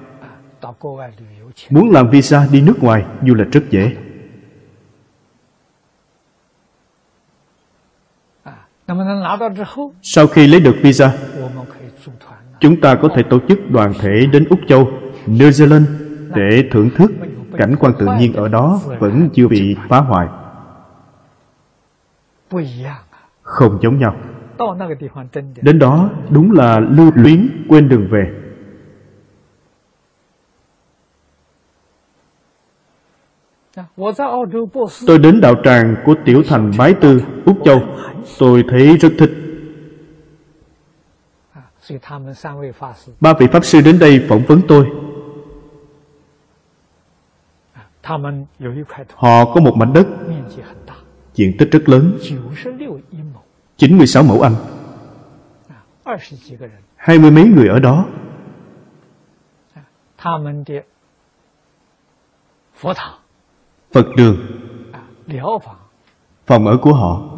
muốn làm visa đi nước ngoài du lịch rất dễ. Sau khi lấy được visa, chúng ta có thể tổ chức đoàn thể đến Úc Châu, New Zealand để thưởng thức cảnh quan tự nhiên ở đó vẫn chưa bị phá hoại. Không giống nhau. Đến đó đúng là lưu luyến quên đường về. Tôi đến đạo tràng của tiểu thành Bái Tư, Úc Châu. Tôi thấy rất thích. 3 vị Pháp Sư đến đây phỏng vấn tôi. Họ có một mảnh đất, diện tích rất lớn, 96 mẫu Anh, 20 mấy người ở đó. Phật đường, phòng ở của họ,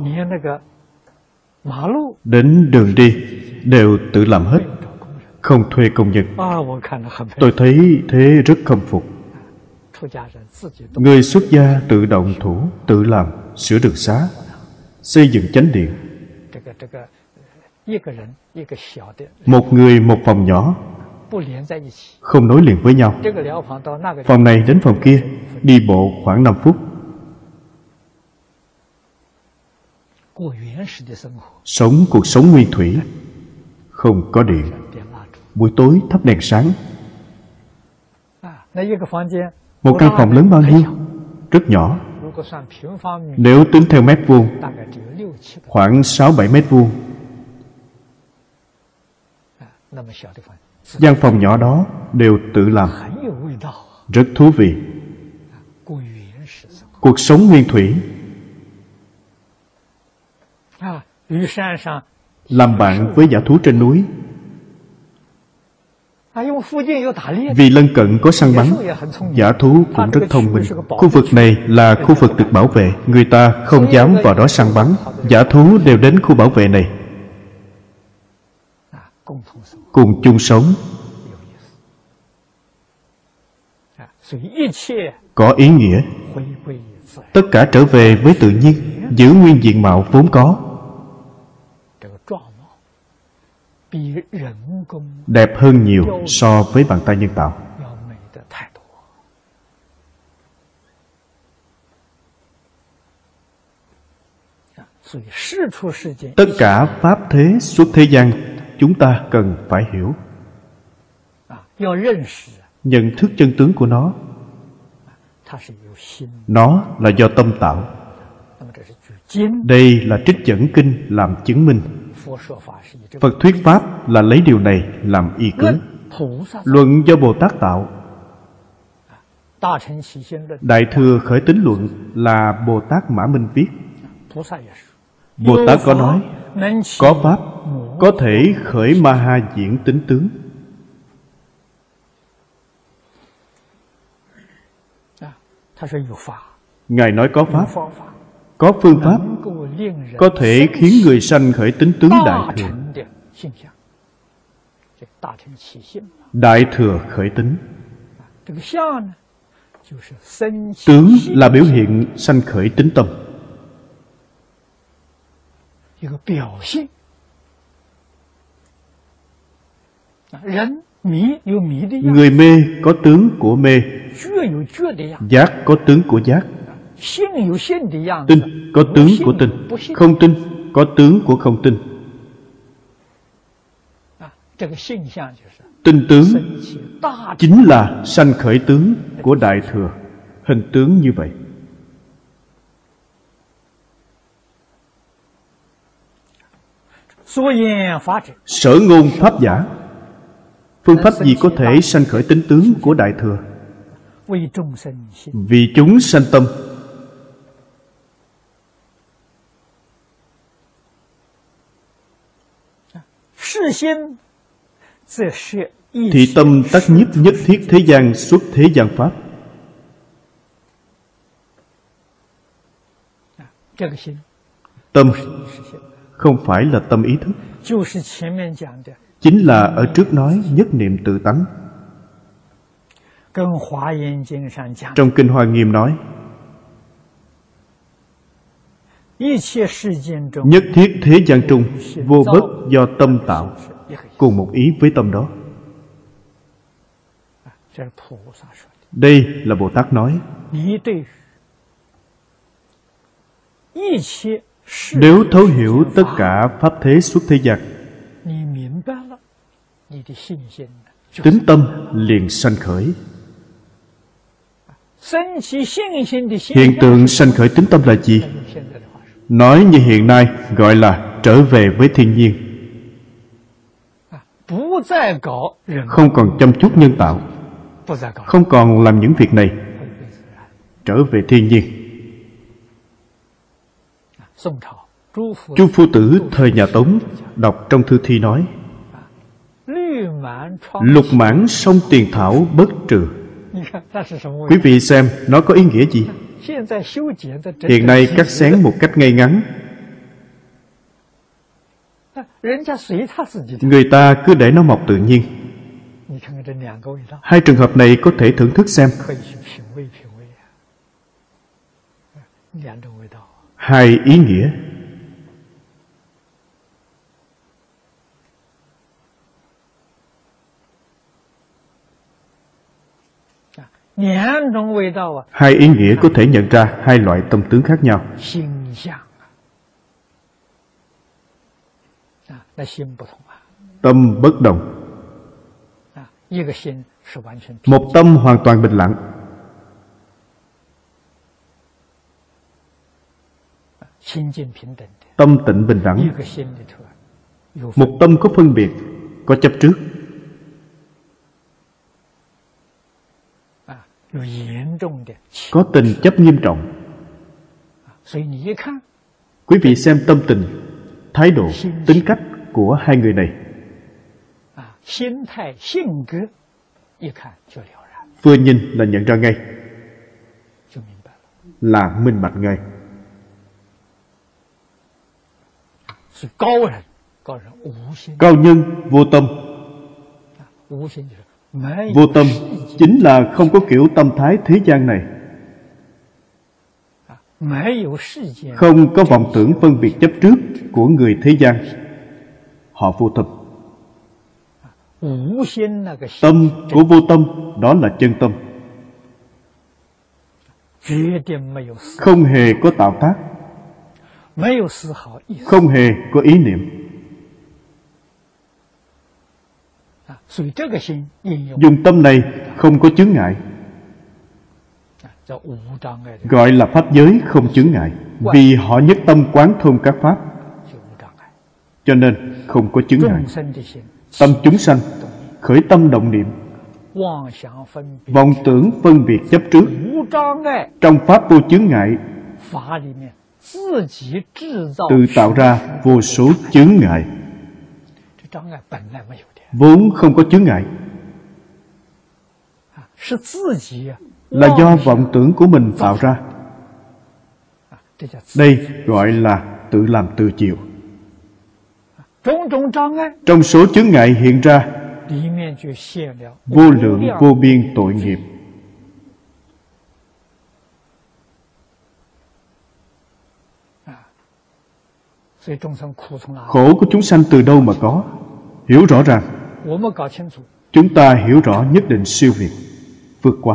đến đường đi đều tự làm hết, không thuê công nhân. Tôi thấy thế rất khâm phục. Người xuất gia tự động thủ, tự làm, sửa đường xá, xây dựng chánh điện. Một người một phòng nhỏ, không nối liền với nhau. Phòng này đến phòng kia đi bộ khoảng 5 phút. Sống cuộc sống nguyên thủy, không có điện, buổi tối thắp đèn sáng. Một căn phòng lớn bao nhiêu? Rất nhỏ. Nếu tính theo mét vuông, khoảng 6-7 mét vuông. Gian phòng nhỏ đó đều tự làm, rất thú vị. Cuộc sống nguyên thủy. Làm bạn với dã thú trên núi. Vì lân cận có săn bắn, dã thú cũng rất thông minh. Khu vực này là khu vực được bảo vệ, người ta không dám vào đó săn bắn. Dã thú đều đến khu bảo vệ này, cùng chung sống, có ý nghĩa. tất cả trở về với tự nhiên, giữ nguyên diện mạo vốn có, đẹp hơn nhiều so với bàn tay nhân tạo. Tất cả pháp thế xuất thế gian chúng ta cần phải hiểu, nhận thức chân tướng của nó. Nó là do tâm tạo. Đây là trích dẫn kinh làm chứng minh. Phật thuyết pháp là lấy điều này làm y cứ. Luận do Bồ Tát tạo. Đại Thừa Khởi Tín Luận là Bồ Tát Mã Minh viết. Bồ Tát có nói, có pháp có thể khởi ma ha diễn tính tướng. Ngài nói có pháp, có phương pháp có thể khiến người sanh khởi tính tướng Đại Thừa. Đại Thừa khởi tính. Tướng là biểu hiện sanh khởi tính tâm. Người mê có tướng của mê, giác có tướng của giác, tin có tướng của tin, không tin có tướng của không tin. Tin tướng chính là sanh khởi tướng của Đại Thừa, hình tướng như vậy. Sở ngôn pháp giả, phương pháp gì có thể sanh khởi tính tướng của Đại Thừa? Vì chúng sanh tâm. Thì tâm tác nhiếp nhất thiết thế gian xuất thế gian pháp. Tâm không phải là tâm ý thức, chính là ở trước nói nhất niệm tự tánh. Trong Kinh Hoa Nghiêm nói, nhất thiết thế gian trung vô bất do tâm tạo, cùng một ý với tâm đó. Đây là Bồ Tát nói. Nếu thấu hiểu tất cả pháp thế xuất thế gian, tín tâm liền sanh khởi. Hiện tượng sanh khởi tín tâm là gì? Nói như hiện nay gọi là trở về với thiên nhiên, không còn chăm chút nhân tạo, không còn làm những việc này, trở về thiên nhiên. Chu Phu Tử thời nhà Tống đọc trong thư thi nói, lục mãn sông tiền thảo bất trừ. Quý vị xem nó có ý nghĩa gì? Hiện nay cắt xén một cách ngay ngắn, người ta cứ để nó mọc tự nhiên. Hai trường hợp này có thể thưởng thức xem. Hai ý nghĩa. Hai ý nghĩa có thể nhận ra hai loại tâm tướng khác nhau. Tâm bất đồng. Một tâm hoàn toàn bình lặng, tâm tịnh bình đẳng. Một tâm có phân biệt, có chấp trước, có tình chấp nghiêm trọng. Quý vị xem tâm tình, thái độ, tính cách của hai người này, vừa nhìn là nhận ra ngay, là minh bạch ngay. Cao nhân vô tâm. Vô tâm chính là không có kiểu tâm thái thế gian này. Không có vọng tưởng phân biệt chấp trước của người thế gian. Họ vô tâm. Tâm của vô tâm, đó là chân tâm. Không hề có tạo tác, không hề có ý niệm. Dùng tâm này không có chướng ngại, gọi là pháp giới không chướng ngại. Vì họ nhất tâm quán thông các pháp, cho nên không có chướng ngại. Tâm chúng sanh khởi tâm động niệm, vọng tưởng phân biệt chấp trước, trong pháp vô chướng ngại tự tạo ra vô số chướng ngại. Vốn không có chướng ngại, là do vọng tưởng của mình tạo ra. Đây gọi là tự làm tự chịu. Trong số chướng ngại hiện ra vô lượng vô biên tội nghiệp. Khổ của chúng sanh từ đâu mà có? Hiểu rõ ràng, chúng ta hiểu rõ nhất định siêu việt, vượt qua.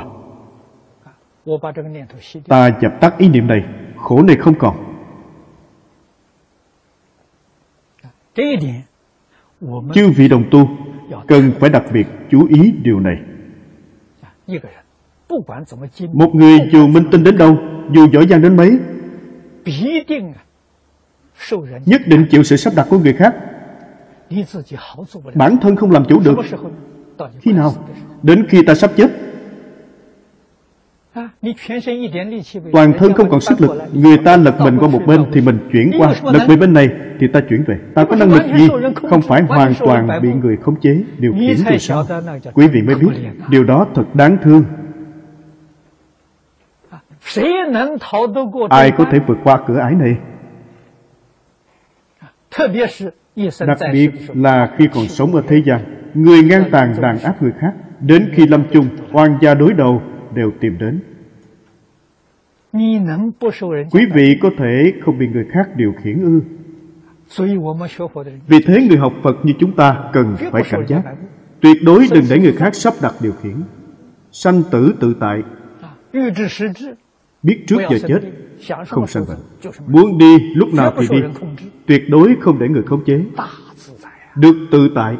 Ta dập tắt ý niệm này, khổ này không còn. Chư vị đồng tu cần phải đặc biệt chú ý điều này. Một người dù minh tinh đến đâu, dù giỏi giang đến mấy, nhất định chịu sự sắp đặt của người khác. Bản thân không làm chủ được. Khi nào? Đến khi ta sắp chết. Toàn thân không còn sức lực, người ta lật mình qua một bên thì mình chuyển qua, lật về bên này thì ta chuyển về. Ta có năng lực gì? Không phải hoàn toàn bị người khống chế, điều khiển từ sau. Quý vị mới biết điều đó thật đáng thương. Ai có thể vượt qua cửa ải này? Đặc biệt là khi còn sống ở thế gian, người ngang tàn đàn áp người khác, đến khi lâm chung, oan gia đối đầu đều tìm đến. Quý vị có thể không bị người khác điều khiển ư? Vì thế người học Phật như chúng ta cần phải cảnh giác, tuyệt đối đừng để người khác sắp đặt điều khiển. Sanh tử tự tại, biết trước giờ chết, không sanh bệnh. Muốn đi lúc nào thì đi, tuyệt đối không để người khống chế, được tự tại.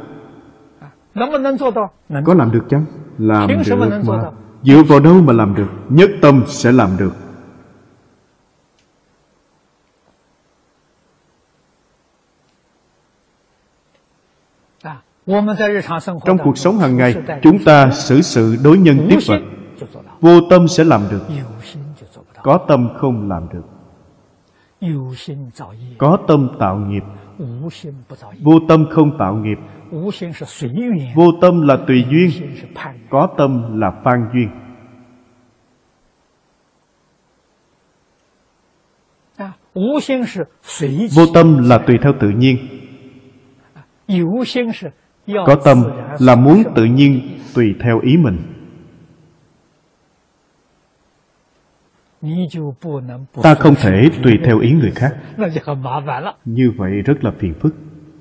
Có làm được chăng? Làm được mà. Dựa vào đâu mà làm được? Nhất tâm sẽ làm được. Trong cuộc sống hàng ngày, chúng ta xử sự đối nhân tiếp vật. Vô tâm sẽ làm được, có tâm không làm được. Có tâm tạo nghiệp, vô tâm không tạo nghiệp. Vô tâm là tùy duyên, có tâm là phan duyên. Vô tâm là tùy theo tự nhiên, có tâm là muốn tự nhiên tùy theo ý mình. Ta không thể tùy theo ý người khác, như vậy rất là phiền phức.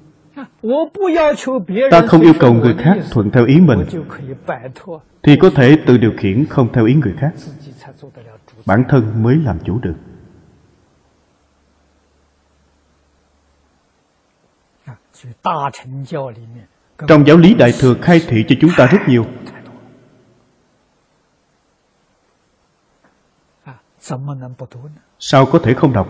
Ta không yêu cầu người khác thuận theo ý mình, thì có thể tự điều khiển không theo ý người khác. Bản thân mới làm chủ được. Trong giáo lý Đại Thừa khai thị cho chúng ta rất nhiều. Sao có thể không đọc?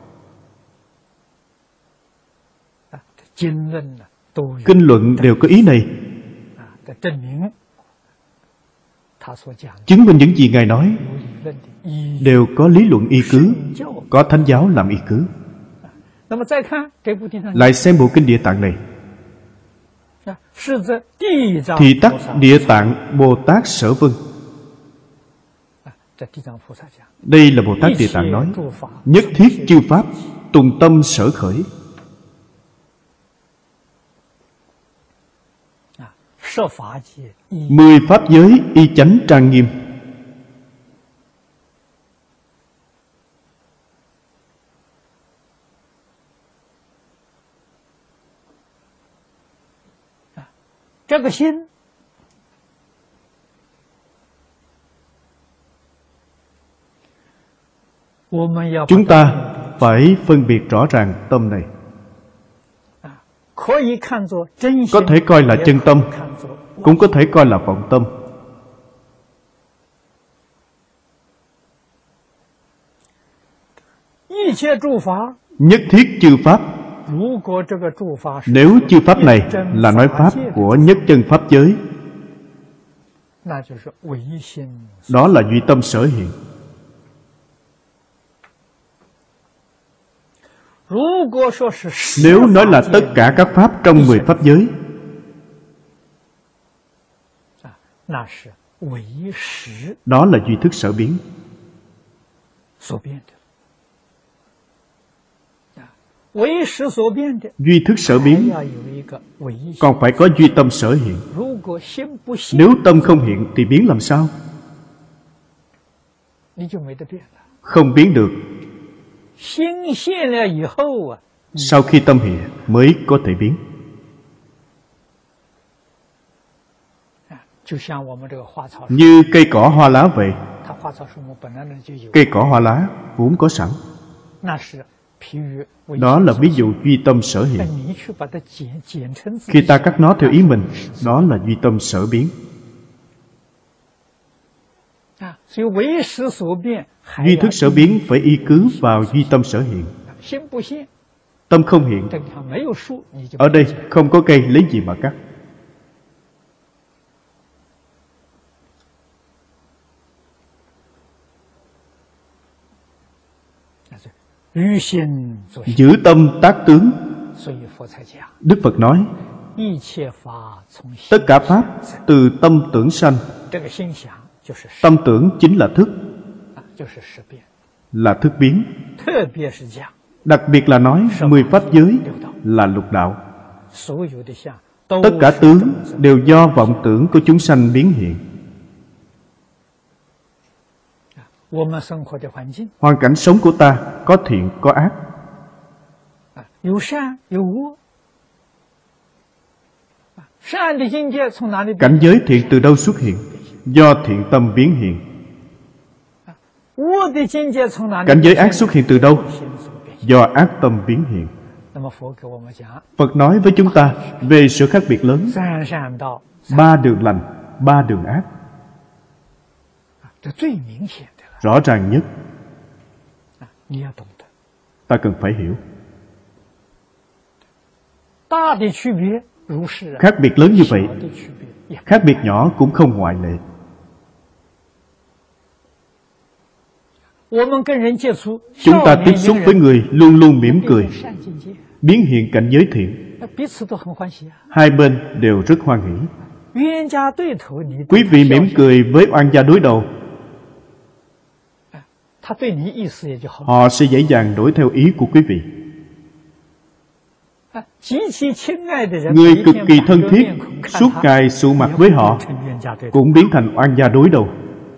Kinh luận đều có ý này, chứng minh những gì Ngài nói đều có lý luận y cứ, có thánh giáo làm y cứ. Lại xem bộ kinh Địa Tạng này, thì tắc Địa Tạng Bồ Tát Sở Vân. Đây là Bồ Tát Địa Tạng nói, nhất thiết chư pháp tùng tâm sở khởi. Mười pháp giới y chánh trang nghiêm. Chúng ta phải phân biệt rõ ràng tâm này. Có thể coi là chân tâm, cũng có thể coi là vọng tâm. Nhất thiết chư pháp, nếu chư pháp này là nói pháp của nhất chân pháp giới, đó là duy tâm sở hiện. Nếu nói là tất cả các pháp trong 10 pháp giới, đó là duy thức sở biến. Duy thức sở biến còn phải có duy tâm sở hiện. Nếu tâm không hiện thì biến làm sao? Không biến được. Sau khi tâm hiện mới có thể biến. Như cây cỏ hoa lá vậy. Cây cỏ hoa lá vốn có sẵn. Đó là ví dụ duy tâm sở hiện. Khi ta cắt nó theo ý mình, đó là duy tâm sở biến. Duy thức sở biến phải y cứ vào duy tâm sở hiện. Tâm không hiện, ở đây không có cây lấy gì mà cắt. Giữ tâm tác tướng. Đức Phật nói, tất cả pháp từ tâm tưởng sanh. Tâm tưởng chính là thức, là thức biến. Đặc biệt là nói 10 pháp giới là lục đạo. Tất cả tướng đều do vọng tưởng của chúng sanh biến hiện. Hoàn cảnh sống của ta có thiện có ác, cảnh giới thiện từ đâu xuất hiện? Do thiện tâm biến hiện. Cảnh giới ác xuất hiện từ đâu? Do ác tâm biến hiện. Phật nói với chúng ta về sự khác biệt lớn: 3 đường lành, 3 đường ác. Rõ ràng nhất, ta cần phải hiểu. Khác biệt lớn như vậy, khác biệt nhỏ cũng không ngoại lệ. Chúng ta tiếp xúc với người luôn luôn mỉm cười, biến hiện cảnh giới thiện. Hai bên đều rất hoan hỷ. Quý vị mỉm cười với oan gia đối đầu, họ sẽ dễ dàng đổi theo ý của quý vị. Người cực kỳ thân thiết, suốt ngày sụ mặt với họ, cũng biến thành oan gia đối đầu.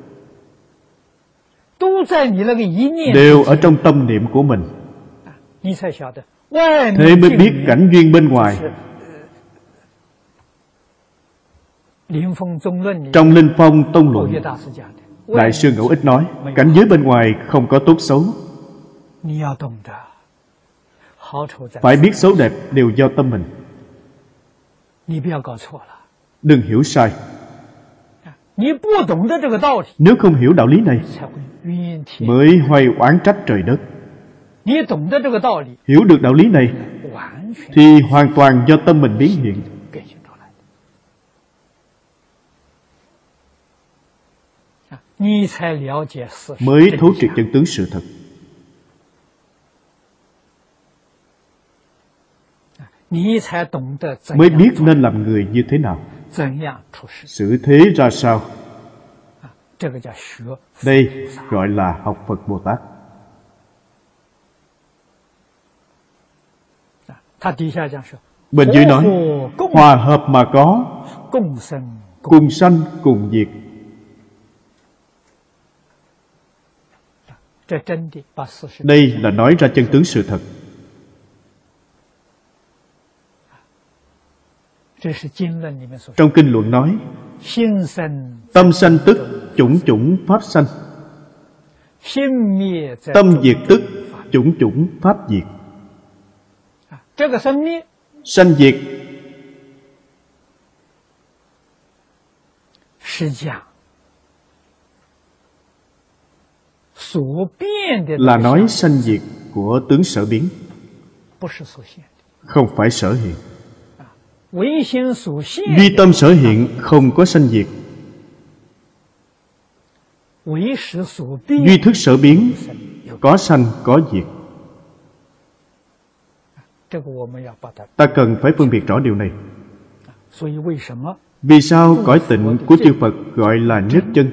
Đều ở trong tâm niệm của mình. Thế mới biết cảnh duyên bên ngoài. Trong Linh Phong Tông Luận, Đại sư Ngẫu Ích nói, cảnh giới bên ngoài không có tốt xấu. Phải biết xấu đẹp đều do tâm mình. Đừng hiểu sai. Nếu không hiểu đạo lý này, mới hoài oán trách trời đất. Hiểu được đạo lý này, thì hoàn toàn do tâm mình biến hiện. Mới thấu triệt chân tướng sự thật. Mới biết nên làm người như thế nào, xử thế ra sao. Đây gọi là học Phật Bồ Tát. Bên dưới nói, hòa hợp mà có, cùng sanh cùng diệt. Đây là nói ra chân tướng sự thật. Trong kinh luận nói, tâm sanh tức chủng chủng pháp sanh, tâm diệt tức chủng chủng pháp diệt. Sanh diệt là nói sanh diệt của tướng sở biến, không phải sở hiện. Duy tâm sở hiện không có sanh diệt, duy thức sở biến có sanh có diệt. Ta cần phải phân biệt rõ điều này. Vì sao cõi tịnh của chư Phật gọi là nhất chân?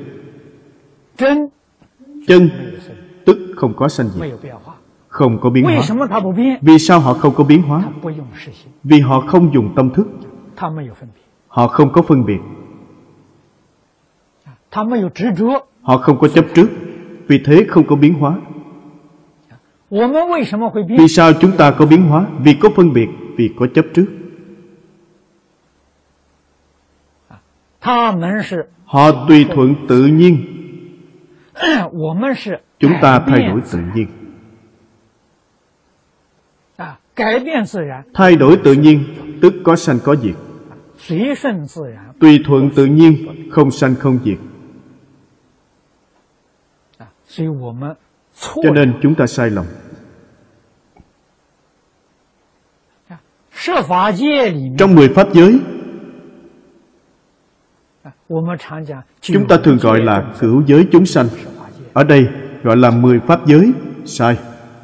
Chân tức không có sanh diệt, không có biến hóa. Vì sao họ không có biến hóa? Vì họ không dùng tâm thức, họ không có phân biệt, họ không có chấp trước, vì thế không có biến hóa. Vì sao chúng ta có biến hóa? Vì có phân biệt, vì có chấp trước. Họ tùy thuận tự nhiên, chúng ta thay đổi tự nhiên. Thay đổi tự nhiên tức có sanh có diệt. Tùy thuận tự nhiên không sanh không diệt. Cho nên chúng ta sai lầm. Trong 10 pháp giới, chúng ta thường gọi là cửu giới chúng sanh. Ở đây gọi là 10 pháp giới. Sai.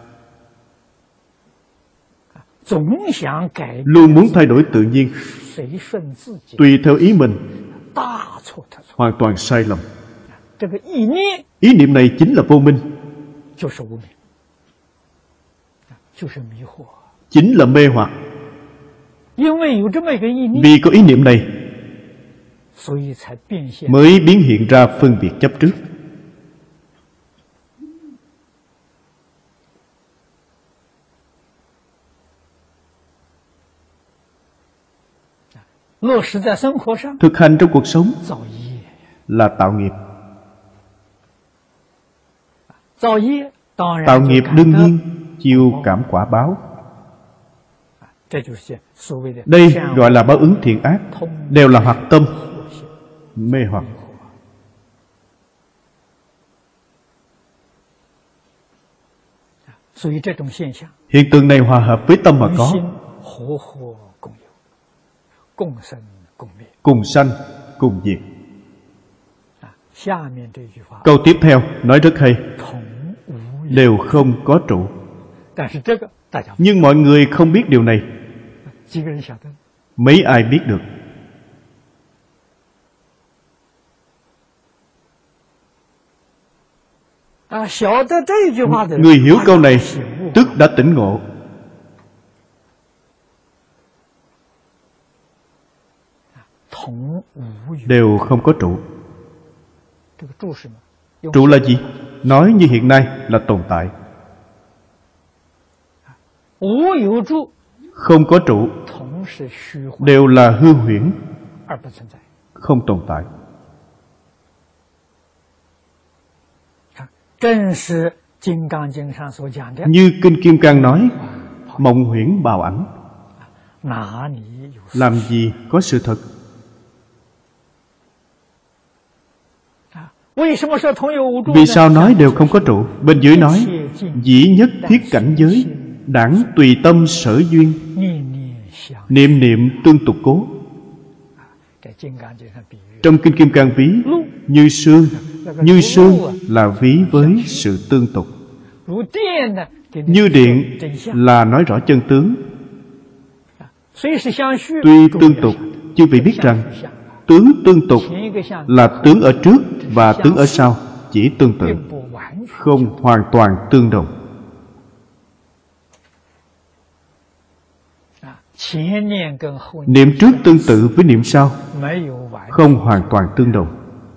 Luôn muốn thay đổi tự nhiên, tùy theo ý mình, hoàn toàn sai lầm. Ý niệm này chính là vô minh, chính là mê hoặc. Vì có ý niệm này mới biến hiện ra phân biệt chấp trước. Thực hành trong cuộc sống là tạo nghiệp. Tạo nghiệp đương nhiên chịu cảm quả báo. Đây gọi là báo ứng thiện ác, đều là hoặc tâm, mê hoặc. Hiện tượng này hòa hợp với tâm mà có, cùng sanh, cùng diệt. Câu tiếp theo nói rất hay, đều không có trụ. Nhưng mọi người không biết điều này. Mấy ai biết được? Người hiểu câu này tức đã tỉnh ngộ. Đều không có trụ. Trụ là gì? Nói như hiện nay là tồn tại. Không có trụ, đều là hư huyễn, không tồn tại. Như Kinh Kim Cang nói, mộng huyễn bào ảnh, làm gì có sự thật? Vì sao nói đều không có trụ? Bên dưới nói, dĩ nhất thiết cảnh giới, đẳng tùy tâm sở duyên, niệm niệm tương tục cố. Trong Kinh Kim Cang ví như sương. Như sương là ví với sự tương tục. Như điện là nói rõ chân tướng. Tuy tương tục, chư vị biết rằng tướng tương tục là tướng ở trước và tướng ở sau chỉ tương tự, không hoàn toàn tương đồng. Niệm trước tương tự với niệm sau, không hoàn toàn tương đồng.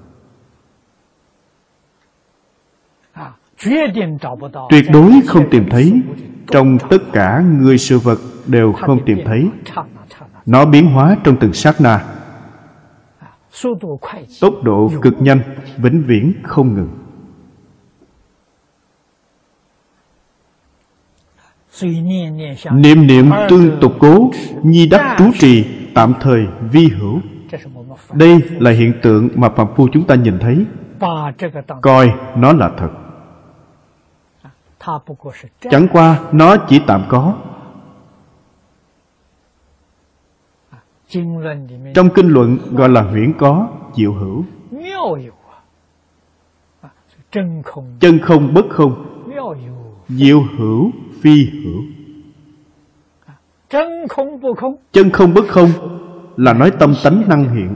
Tuyệt đối không tìm thấy. Trong tất cả người sự vật đều không tìm thấy. Nó biến hóa trong từng sát na, tốc độ cực nhanh, vĩnh viễn không ngừng. Niệm niệm tương tục cố, nhi đắc trú trì, tạm thời vi hữu. Đây là hiện tượng mà phàm phu chúng ta nhìn thấy, coi nó là thật. Chẳng qua nó chỉ tạm có. Trong kinh luận gọi là huyễn có, diệu hữu. Chân không bất không, diệu hữu phi hữu. Chân không bất không là nói tâm tánh năng hiện.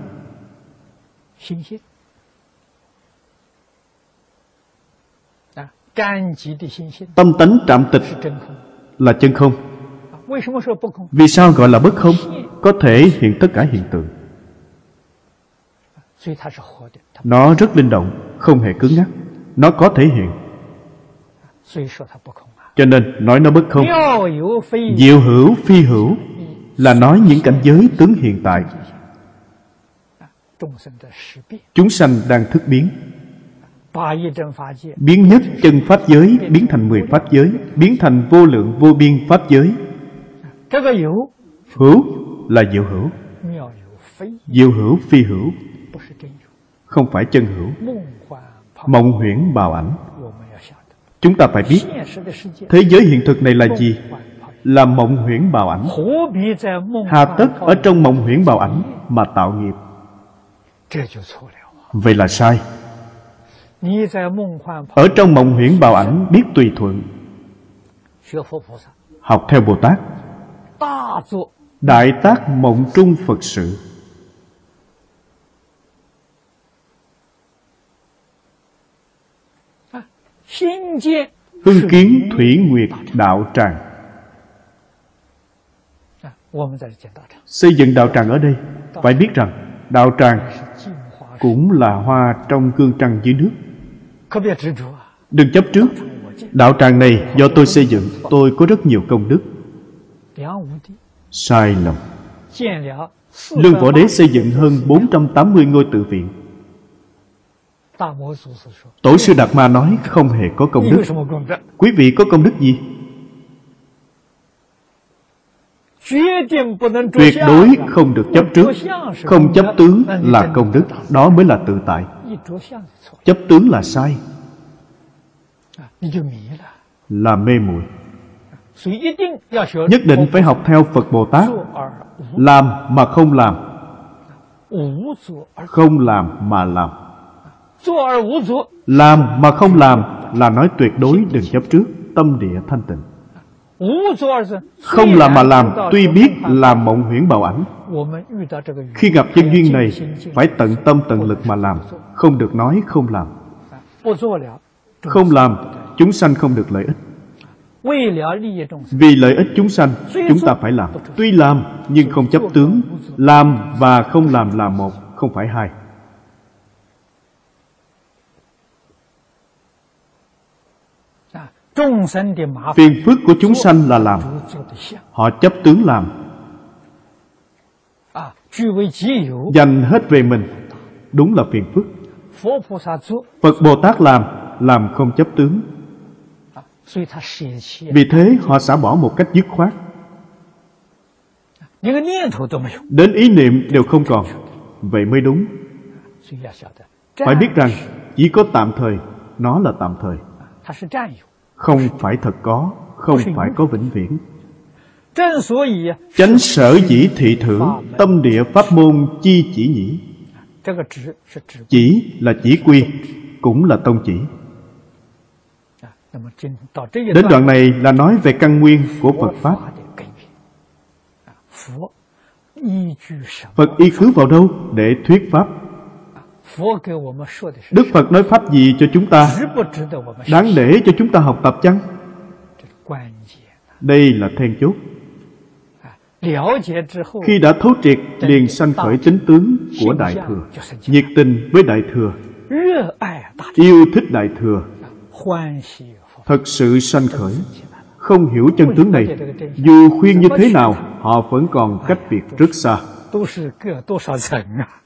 Tâm tánh trạm tịch là chân không. Vì sao gọi là bất không? Có thể hiện tất cả hiện tượng. Nó rất linh động, không hề cứng nhắc. Nó có thể hiện, cho nên nói nó bất không. Diệu hữu phi hữu là nói những cảnh giới tướng hiện tại. Chúng sanh đang thức biến. Biến nhất chân pháp giới biến thành 10 pháp giới, biến thành vô lượng vô biên pháp giới. Hữu là diệu hữu, diệu hữu phi hữu, không phải chân hữu. Mộng huyễn bào ảnh. Chúng ta phải biết thế giới hiện thực này là gì? Là mộng huyễn bào ảnh. Hà tất ở trong mộng huyễn bào ảnh mà tạo nghiệp? Vậy là sai. Ở trong mộng huyễn bào ảnh biết tùy thuận. Học theo Bồ Tát, đại tác mộng trung Phật sự. Hưng kiến thủy nguyệt đạo tràng. Xây dựng đạo tràng ở đây, phải biết rằng đạo tràng cũng là hoa trong gương trăng dưới nước. Đừng chấp trước. Đạo tràng này do tôi xây dựng, tôi có rất nhiều công đức. Sai lầm. Lương Võ Đế xây dựng hơn 480 ngôi tự viện. Tổ sư Đạt Ma nói không hề có công đức. Quý vị có công đức gì? Tuyệt đối không được chấp trước. Không chấp tướng là công đức. Đó mới là tự tại. Chấp tướng là sai, là mê muội. Nhất định phải học theo Phật Bồ Tát. Làm mà không làm, không làm mà làm. Làm mà không làm là nói tuyệt đối đừng chấp trước, tâm địa thanh tịnh. Không làm mà làm, tuy biết là mộng huyễn bào ảnh. Khi gặp nhân duyên này, phải tận tâm tận lực mà làm, không được nói không làm. Không làm, chúng sanh không được lợi ích. Vì lợi ích chúng sanh, chúng ta phải làm. Tuy làm, nhưng không chấp tướng. Làm và không làm là một, không phải hai. Phiền phức của chúng sanh là làm. Họ chấp tướng làm, dành hết về mình, đúng là phiền phức. Phật Bồ Tát làm không chấp tướng. Vì thế họ xả bỏ một cách dứt khoát. Đến ý niệm đều không còn. Vậy mới đúng. Phải biết rằng chỉ có tạm thời, nó là tạm thời, không phải thật có, không phải có vĩnh viễn. Chánh sở dĩ thị thưởng, tâm địa pháp môn chi chỉ nhĩ. Chỉ là chỉ quy, cũng là tông chỉ. Đến đoạn này là nói về căn nguyên của Phật Pháp. Phật y cứ vào đâu để thuyết Pháp? Đức Phật nói Pháp gì cho chúng ta? Đáng để cho chúng ta học tập chăng? Đây là then chốt. Khi đã thấu triệt, liền sanh khởi tính tướng của Đại Thừa. Nhiệt tình với Đại Thừa, yêu thích Đại Thừa, thật sự sanh khởi, không hiểu chân tướng này, dù khuyên như thế nào, họ vẫn còn cách biệt rất xa.